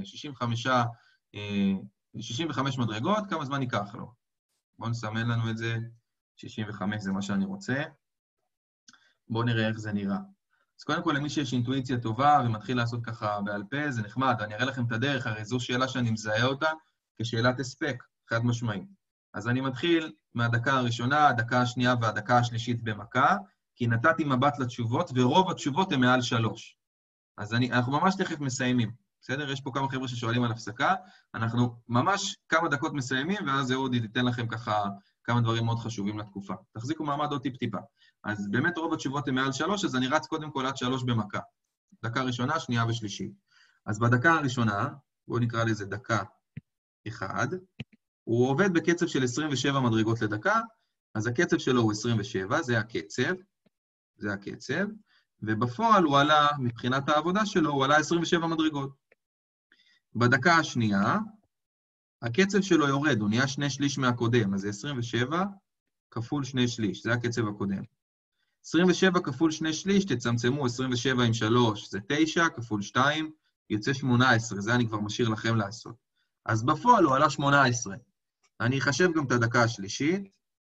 [SPEAKER 1] שישים וחמש מדרגות, כמה זמן ייקח לו? בואו נסמן לנו את זה, שישים וחמש זה מה שאני רוצה. בואו נראה איך זה נראה. אז קודם כל, למי שיש אינטואיציה טובה ומתחיל לעשות ככה בעל פה, זה נחמד, אני אראה לכם את הדרך, הרי זו שאלה שאני מזהה אותה כשאלת הספק, חד משמעית. אז אני מתחיל מהדקה הראשונה, הדקה השנייה והדקה השלישית במכה, כי נתתי מבט לתשובות, ורוב התשובות הן מעל שלוש. אז אני, אנחנו ממש תכף מסיימים, בסדר? יש פה כמה חבר'ה ששואלים על הפסקה, אנחנו ממש כמה דקות מסיימים, ואז אודי ייתן לכם ככה כמה דברים מאוד חשובים לתקופה. תחזיקו מעמד עוד טיפ-טיפה. אז באמת רוב התשובות הן מעל שלוש, אז אני רץ קודם כל עד שלוש במכה. דקה ראשונה, שנייה ושלישית. אז בדקה הראשונה, בואו נקרא לזה דקה אחד, הוא עובד בקצב של עשרים ושבע מדרגות לדקה, אז הקצב שלו הוא עשרים ושבע, זה הקצב, זה הקצב, ובפועל הוא עלה, מבחינת העבודה שלו, הוא עלה עשרים ושבע מדרגות. בדקה השנייה, הקצב שלו יורד, הוא נהיה שני שליש מהקודם, אז זה עשרים ושבע כפול שני שליש, זה הקצב הקודם. עשרים ושבע כפול שני שליש, תצמצמו עשרים ושבע עם שלוש, זה תשע, כפול שתיים, יוצא שמונה עשרה, זה אני כבר משאיר לכם לעשות. אז בפועל הוא עלה שמונה עשרה. אני אחשב גם את הדקה השלישית,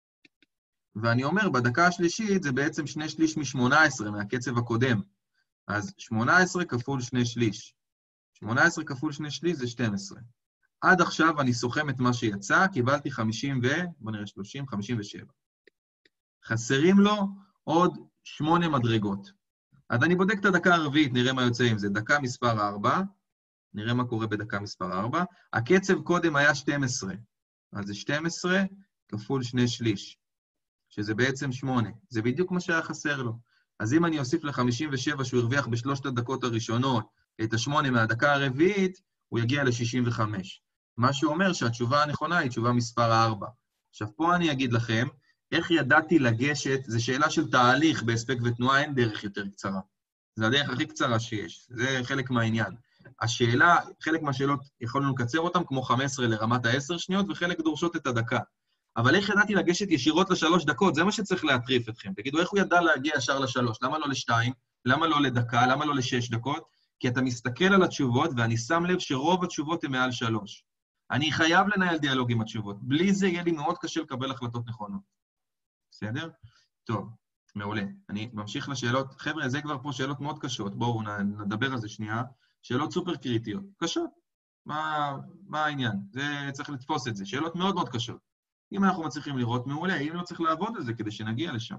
[SPEAKER 1] ואני אומר, בדקה השלישית זה בעצם שני שליש מ-שמונה עשרה, מהקצב הקודם. אז שמונה עשרה כפול שני שליש. שמונה עשרה כפול שני שליש זה שתים עשרה. עד עכשיו אני סוכם את מה שיצא, קיבלתי חמישים ו... בוא נראה, שלושים, חמישים ושבע. חסרים לו עוד שמונה מדרגות. אז אני בודק את הדקה הרביעית, נראה מה יוצא עם זה. דקה מספר ארבע, נראה מה קורה בדקה מספר ארבע. הקצב קודם היה שתים עשרה. אז זה שתים עשרה כפול שני שליש, שזה בעצם שמונה. זה בדיוק מה שהיה חסר לו. אז אם אני אוסיף ל-חמישים ושבע שהוא הרוויח בשלושת הדקות הראשונות את השמונה מהדקה הרביעית, הוא יגיע ל-שישים וחמש. מה שאומר שהתשובה הנכונה היא תשובה מספר ארבע. עכשיו, פה אני אגיד לכם, איך ידעתי לגשת, זו שאלה של תהליך בהספק ותנועה, אין דרך יותר קצרה. זו הדרך הכי קצרה שיש, זה חלק מהעניין. השאלה, חלק מהשאלות יכולנו לקצר אותן, כמו חמש עשרה לרמת ה-עשר שניות, וחלק דורשות את הדקה. אבל איך ידעתי לגשת ישירות לשלוש דקות? זה מה שצריך להטריף אתכם. תגידו, איך הוא ידע להגיע ישר לשלוש? למה לא לשתיים? למה לא לדקה? למה לא לשש דקות? כי אתה מסתכל על התשובות, ואני שם לב שרוב התשובות הן מעל שלוש. אני חייב לנהל דיאלוג עם התשובות. בלי זה יהיה לי מאוד קשה לקבל החלטות נכונות. בסדר? טוב, מעולה. אני ממשיך לשאלות. חבר'ה, זה כבר פה שאלות מאוד קשות. בואו נדבר על זה שנייה. שאלות סופר קריטיות. קשות. מה, מה העניין? זה, צריך לתפוס את זה. שאלות מאוד מאוד קשות. אם אנחנו מצליחים לראות, מעולה. אם לא צריך לעבוד על זה כדי שנגיע לשם.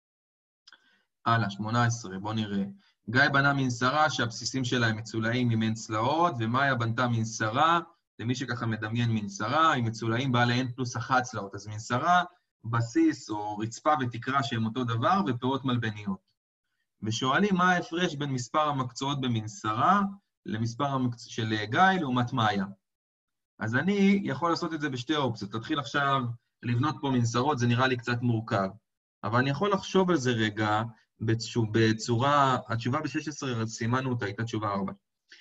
[SPEAKER 1] הלאה, שמונה עשרה, בואו נראה. גיא בנה מנסרה שהבסיסים שלה הם מצולעים ממין צלעות, ומאיה בנתה מנסרה, למי שככה מדמיין מנסרה, עם מצולעים בעלי N פלוס אחת צלעות. אז מנסרה, בסיס או רצפה ותקרה שהם אותו דבר, ופירות מלבניות. ושואלים מה ההפרש בין מספר המקצועות במנסרה, למספר המקצ... של גיא לעומת מאיה. אז אני יכול לעשות את זה בשתי אופציות. תתחיל עכשיו לבנות פה מנסרות, זה נראה לי קצת מורכב. אבל אני יכול לחשוב על זה רגע, בצורה, התשובה ב-שש עשרה, סימנו אותה, הייתה תשובה ארבע.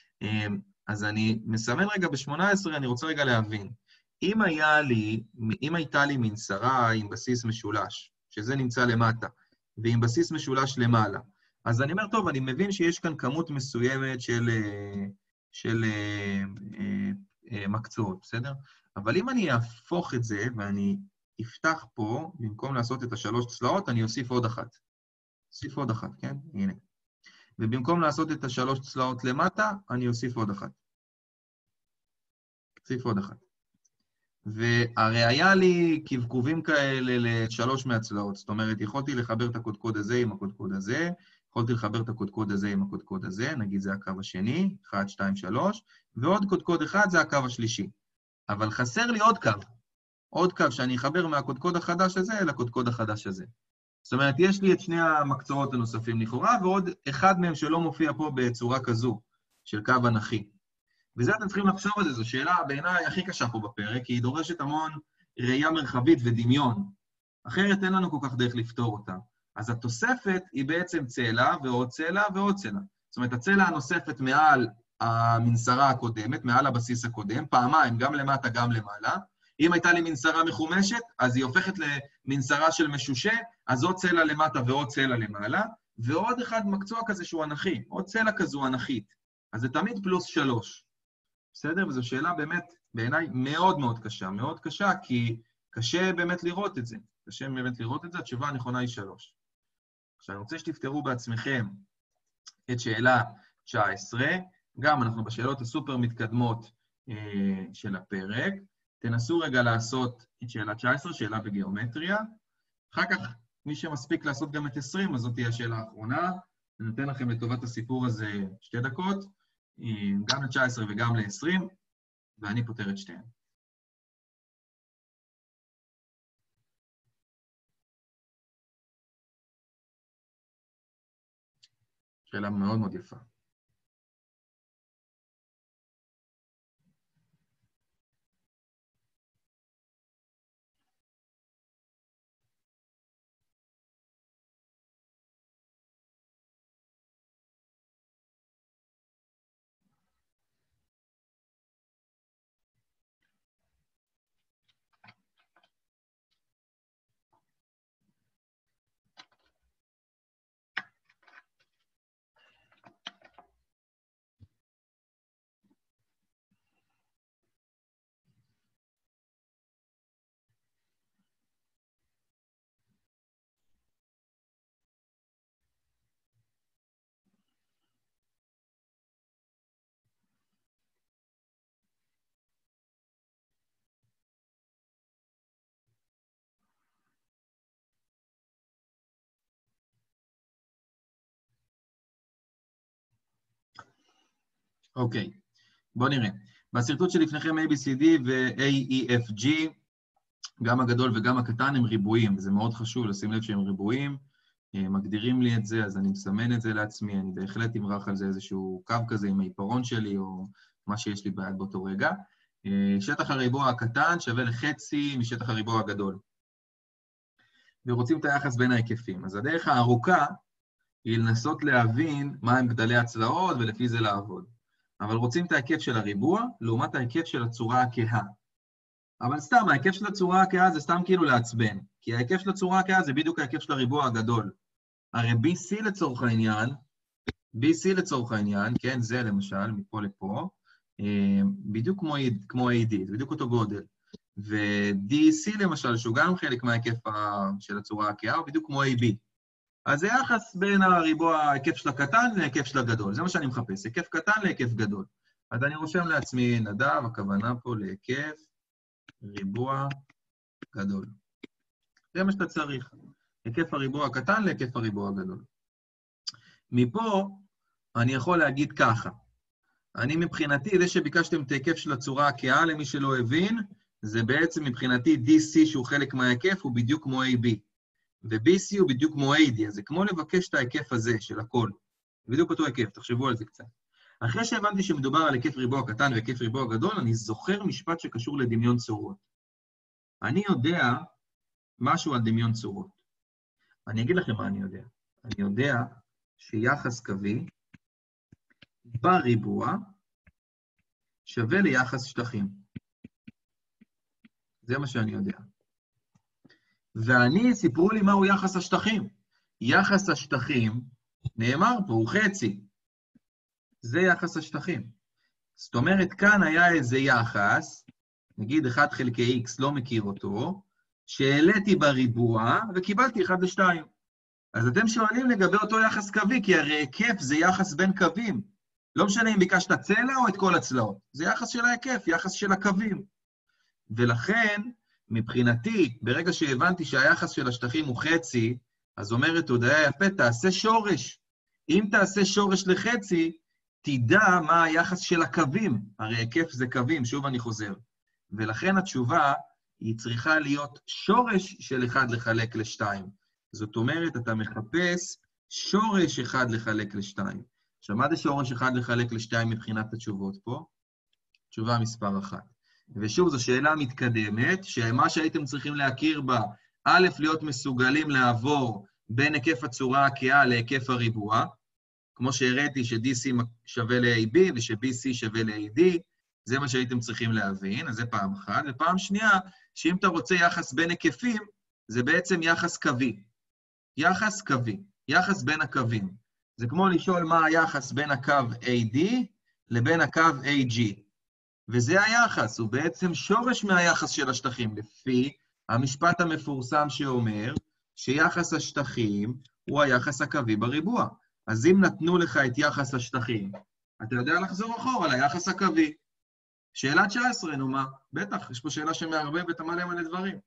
[SPEAKER 1] אז אני מסמן רגע ב-שמונה עשרה, אני רוצה רגע להבין. אם היה לי, אם הייתה לי מנסרה עם בסיס משולש, שזה נמצא למטה, ועם בסיס משולש למעלה, אז אני אומר, טוב, אני מבין שיש כאן כמות מסוימת של, של מקצועות, בסדר? אבל אם אני אהפוך את זה, ואני אפתח פה, במקום לעשות את השלוש צלעות, אני אוסיף עוד אחת. אוסיף עוד אחת, כן? הנה. ובמקום לעשות את השלוש צלעות למטה, אני אוסיף עוד אחת. אוסיף עוד אחת. והרי היה לי קבקובים כאלה לשלוש מהצלעות. זאת אומרת, יכולתי לחבר את הקודקוד הזה עם הקודקוד הזה, יכולתי לחבר את הקודקוד הזה עם הקודקוד הזה, נגיד זה הקו השני, אחת, שתיים, שלוש, ועוד קודקוד אחד זה הקו השלישי. אבל חסר לי עוד קו, עוד קו שאני אחבר מהקודקוד החדש הזה לקודקוד החדש הזה. זאת אומרת, יש לי את שני המקצועות הנוספים לכאורה, ועוד אחד מהם שלא מופיע פה בצורה כזו, של קו אנכי. וזה אתם צריכים לחשוב על זה, זו שאלה בעיניי הכי קשה פה בפרק, כי היא דורשת המון ראייה מרחבית ודמיון. אחרת אין לנו כל כך דרך לפתור אותה. אז התוספת היא בעצם צלע ועוד צלע ועוד צלע. זאת אומרת, הצלע הנוספת מעל המנסרה הקודמת, מעל הבסיס הקודם, פעמיים, גם למטה, גם למעלה. אם הייתה לי מנסרה מחומשת, אז היא הופכת למנסרה של משושה, אז עוד צלע למטה ועוד צלע למעלה, ועוד אחד מקצוע כזה שהוא אנכי, עוד צלע כזו אנכית. אז זה תמיד פלוס שלוש. בסדר? וזו שאלה באמת, בעיניי, מאוד מאוד קשה. מאוד קשה, כי קשה באמת לראות את זה. קשה באמת לראות את זה, התשובה הנכונה היא שלוש. עכשיו, אני רוצה שתפתרו בעצמכם את שאלה תשע עשרה, גם אנחנו בשאלות הסופר מתקדמות אה, של הפרק. תנסו רגע לעשות את שאלה תשע עשרה, שאלה בגיאומטריה. אחר כך, מי שמספיק לעשות גם את עשרים, אז זאת תהיה השאלה האחרונה. אני נותן לכם לטובת הסיפור הזה שתי דקות, גם ל-תשע עשרה וגם ל-עשרים, ואני פותר את שתיהן. שאלה מאוד מאוד יפה. אוקיי, בואו נראה. בסרטוט שלפניכם A, B, C, D ו-A, E, F, G, גם הגדול וגם הקטן הם ריבועים, וזה מאוד חשוב לשים לב שהם ריבועים. מגדירים לי את זה, אז אני מסמן את זה לעצמי, אני בהחלט אמרח על זה איזשהו קו כזה עם העיפרון שלי, או מה שיש לי ביד באותו רגע. שטח הריבוע הקטן שווה לחצי משטח הריבוע הגדול. ורוצים את היחס בין ההיקפים. אז הדרך הארוכה היא לנסות להבין מהם גדלי הצלעות ולפי זה לעבוד. אבל רוצים את ההיקף של הריבוע, לעומת ההיקף של הצורה הכהה. אבל סתם, ההיקף של הצורה הכהה זה סתם כאילו לעצבן, כי ההיקף של הצורה הכהה זה בדיוק ההיקף של הריבוע הגדול. הרי בי סי לצורך העניין, בי סי לצורך העניין, כן, זה למשל, מפה לפה, בדיוק כמו, כמו איי די, זה בדיוק אותו גודל. ו-די סי למשל, שהוא גם חלק מההיקף של הצורה הכהה, הוא בדיוק כמו איי בי. אז זה יחס בין הריבוע, ההיקף של הקטן להיקף של הגדול. זה מה שאני מחפש, היקף קטן להיקף גדול. אז אני רושם לעצמי נדב, הכוונה פה להיקף ריבוע גדול. זה מה שאתה צריך. היקף הריבוע הקטן להיקף הריבוע הגדול. מפה אני יכול להגיד ככה. אני מבחינתי, זה שביקשתם את ההיקף של הצורה הכהה, למי שלא הבין, זה בעצם מבחינתי די סי שהוא חלק מההיקף, הוא בדיוק כמו איי בי. ו-בי סי הוא בדיוק כמו איי די, אז זה כמו לבקש את ההיקף הזה של הכל. בדיוק אותו היקף, תחשבו על זה קצת. אחרי שהבנתי שמדובר על היקף ריבוע קטן והיקף ריבוע גדול, אני זוכר משפט שקשור לדמיון צורות. אני יודע משהו על דמיון צורות. אני אגיד לכם מה אני יודע. אני יודע שיחס קווי בריבוע שווה ליחס שטחים. זה מה שאני יודע. ואני, סיפרו לי מהו יחס השטחים. יחס השטחים, נאמר פה, הוא חצי. זה יחס השטחים. זאת אומרת, כאן היה איזה יחס, נגיד אחד חלקי X, לא מכיר אותו, שהעליתי בריבוע וקיבלתי אחד לשתיים. אז אתם שואלים לגבי אותו יחס קווי, כי הרי היקף זה יחס בין קווים. לא משנה אם ביקשת צלע או את כל הצלעות. זה יחס של ההיקף, יחס של הקווים. ולכן, מבחינתי, ברגע שהבנתי שהיחס של השטחים הוא חצי, אז אומרת הודעה יפה, תעשה שורש. אם תעשה שורש לחצי, תדע מה היחס של הקווים. הרי היקף זה קווים, שוב אני חוזר. ולכן התשובה היא צריכה להיות שורש של אחד לחלק לשתיים. זאת אומרת, אתה מחפש שורש אחד לחלק לשתיים. עכשיו, מה זה שורש אחד לחלק לשתיים מבחינת התשובות פה? תשובה מספר אחת. ושוב, זו שאלה מתקדמת, שמה שהייתם צריכים להכיר בה, א', להיות מסוגלים לעבור בין היקף הצורה הכהה להיקף הריבוע, כמו שהראיתי ש-די סי שווה ל-איי בי וש-בי סי שווה ל-איי די, זה מה שהייתם צריכים להבין, אז זה פעם אחת. ופעם שנייה, שאם אתה רוצה יחס בין היקפים, זה בעצם יחס קווי. יחס קווי, יחס בין הקווים. זה כמו לשאול מה היחס בין הקו איי די לבין הקו איי ג'י. וזה היחס, הוא בעצם שורש מהיחס של השטחים, לפי המשפט המפורסם שאומר שיחס השטחים הוא היחס הקווי בריבוע. אז אם נתנו לך את יחס השטחים, אתה יודע לחזור אחורה ליחס הקווי. שאלה תשע עשרה, נו מה? בטח, יש פה שאלה שמערבבת מלא מלא דברים.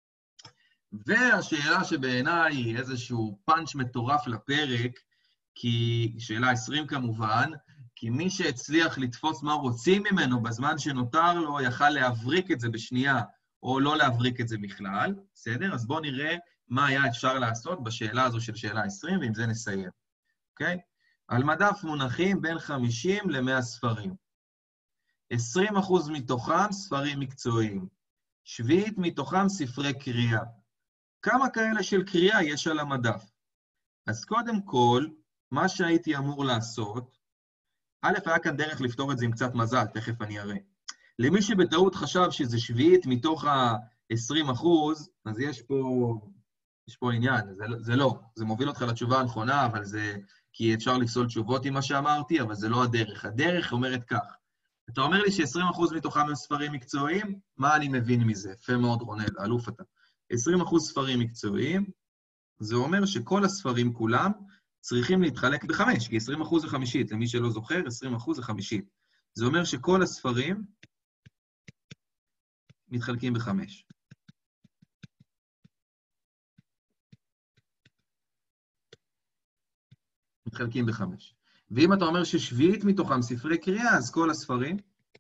[SPEAKER 1] והשאלה שבעיניי היא איזשהו פאנץ' מטורף לפרק, כי שאלה עשרים כמובן, כי מי שהצליח לתפוס מה רוצים ממנו בזמן שנותר לו, יכל להבריק את זה בשנייה, או לא להבריק את זה בכלל, בסדר? אז בואו נראה מה היה אפשר לעשות בשאלה הזו של שאלה עשרים, ועם זה נסיים, אוקיי? על מדף מונחים בין חמישים למאה ספרים. עשרים אחוז מתוכם ספרים מקצועיים. שביעית מתוכם ספרי קריאה. כמה כאלה של קריאה יש על המדף? אז קודם כל, מה שהייתי אמור לעשות, א', היה כאן דרך לפתור את זה עם קצת מזל, תכף אני אראה. למי שבטעות חשב שזה שביעית מתוך ה-עשרים אחוז, אז יש פה, יש פה עניין, זה, זה לא. זה מוביל אותך לתשובה הנכונה, אבל זה, כי אפשר לפסול תשובות עם מה שאמרתי, אבל זה לא הדרך. הדרך אומרת כך. אתה אומר לי ש-עשרים אחוז מתוכם הם ספרים מקצועיים, מה אני מבין מזה? יפה מאוד, רונל, אלוף אתה. עשרים אחוז ספרים מקצועיים, זה אומר שכל הספרים כולם צריכים להתחלק בחמש, כי עשרים אחוז זה חמישית, למי שלא זוכר, עשרים אחוז זה חמישית. זה אומר שכל הספרים מתחלקים בחמש. מתחלקים בחמש. ואם אתה אומר ששביעית מתוכם ספרי קריאה, אז כל הספרים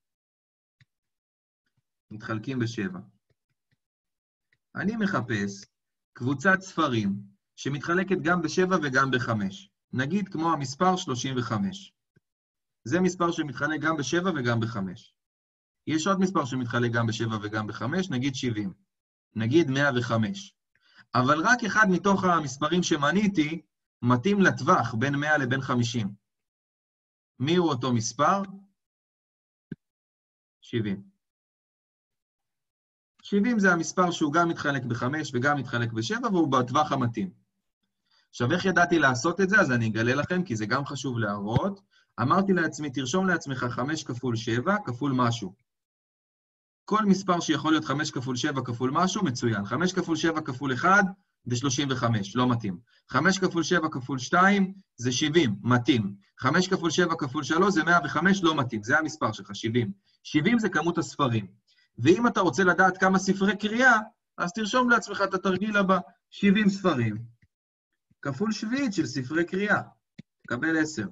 [SPEAKER 1] מתחלקים בשבע. אני מחפש קבוצת ספרים שמתחלקת גם בשבע וגם בחמש. נגיד כמו המספר שלושים וחמש. זה מספר שמתחלק גם בשבע וגם בחמש. יש עוד מספר שמתחלק גם בשבע וגם בחמש, נגיד שבעים. נגיד מאה וחמש. אבל רק אחד מתוך המספרים שמניתי מתאים לטווח בין מאה לבין חמישים. מי הוא אותו מספר? שבעים. שבעים זה המספר שהוא גם מתחלק בחמש וגם מתחלק בשבע, והוא בטווח המתאים. עכשיו, איך ידעתי לעשות את זה? אז אני אגלה לכם, כי זה גם חשוב להראות. אמרתי לעצמי, תרשום לעצמך חמש כפול שבע כפול משהו. כל מספר שיכול להיות חמש כפול שבע כפול משהו, מצוין. חמש כפול שבע כפול אחד זה שלושים וחמש, לא מתאים. חמש כפול שבע כפול שתיים זה שבעים, מתאים. חמש כפול שבע כפול שלוש זה מאה וחמש, לא מתאים. זה המספר שלך, שבעים. שבעים זה כמות הספרים. ואם אתה רוצה לדעת כמה ספרי קריאה, אז תרשום לעצמך את התרגיל הבא, שבעים ספרים, כפול שביעית של ספרי קריאה. תקבל עשר.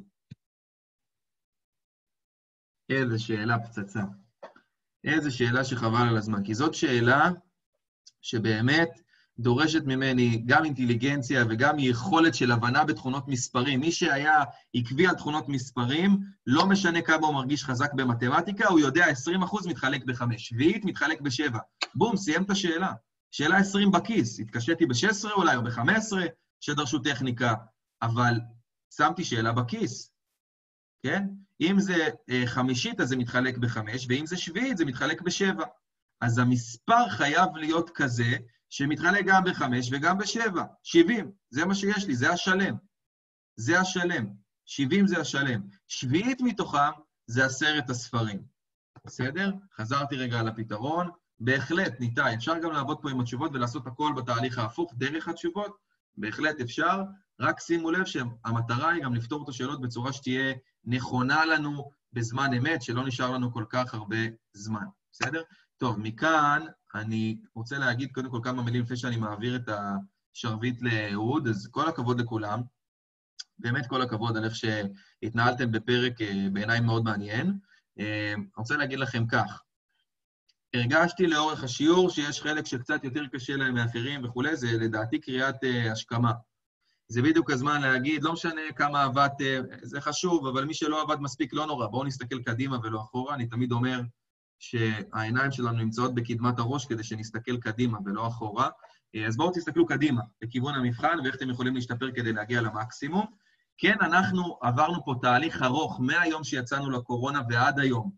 [SPEAKER 1] איזה שאלה פצצה. איזה שאלה שחבל על הזמן, כי זאת שאלה שבאמת דורשת ממני גם אינטליגנציה וגם יכולת של הבנה בתכונות מספרים. מי שהיה עקבי על תכונות מספרים, לא משנה כמה הוא מרגיש חזק במתמטיקה, הוא יודע עשרים אחוז מתחלק בחמש, שביעית מתחלק בשבע. בום, סיים את השאלה. שאלה עשרים בכיס, התקשיתי ב-שש עשרה אולי או ב-חמש עשרה שדרשו טכניקה, אבל שמתי שאלה בכיס, כן? אם זה uh, חמישית, אז זה מתחלק בחמש, ואם זה שביעית, זה מתחלק בשבע. אז המספר חייב להיות כזה, שמתחלק גם בחמש וגם בשבע. שבעים, זה מה שיש לי, זה השלם. זה השלם. שבעים זה השלם. שביעית מתוכם זה עשרת הספרים. בסדר? חזרתי רגע על הפתרון. בהחלט, ניתאי, אפשר גם לעבוד פה עם התשובות ולעשות הכל בתהליך ההפוך דרך התשובות. בהחלט אפשר. רק שימו לב שהמטרה היא גם לפתור את השאלות בצורה שתהיה נכונה לנו בזמן אמת, שלא נשאר לנו כל כך הרבה זמן. בסדר? טוב, מכאן אני רוצה להגיד קודם כל כמה מילים לפני שאני מעביר את השרביט לאהוד, אז כל הכבוד לכולם. באמת כל הכבוד על איך שהתנהלתם בפרק בעיניי מאוד מעניין. אני רוצה להגיד לכם כך, הרגשתי לאורך השיעור שיש חלק שקצת יותר קשה להם מאחרים וכולי, זה לדעתי קריאת השכמה. זה בדיוק הזמן להגיד, לא משנה כמה עבדתם, זה חשוב, אבל מי שלא עבד מספיק לא נורא, בואו נסתכל קדימה ולא אחורה. אני תמיד אומר שהעיניים שלנו נמצאות בקדמת הראש כדי שנסתכל קדימה ולא אחורה. אז בואו תסתכלו קדימה, לכיוון המבחן, ואיך אתם יכולים להשתפר כדי להגיע למקסימום. כן, אנחנו עברנו פה תהליך ארוך מהיום שיצאנו לקורונה ועד היום.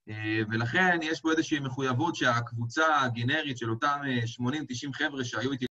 [SPEAKER 1] ולכן יש פה איזושהי מחויבות שהקבוצה הגנרית של אותם שמונים תשעים חבר'ה שהיו איתי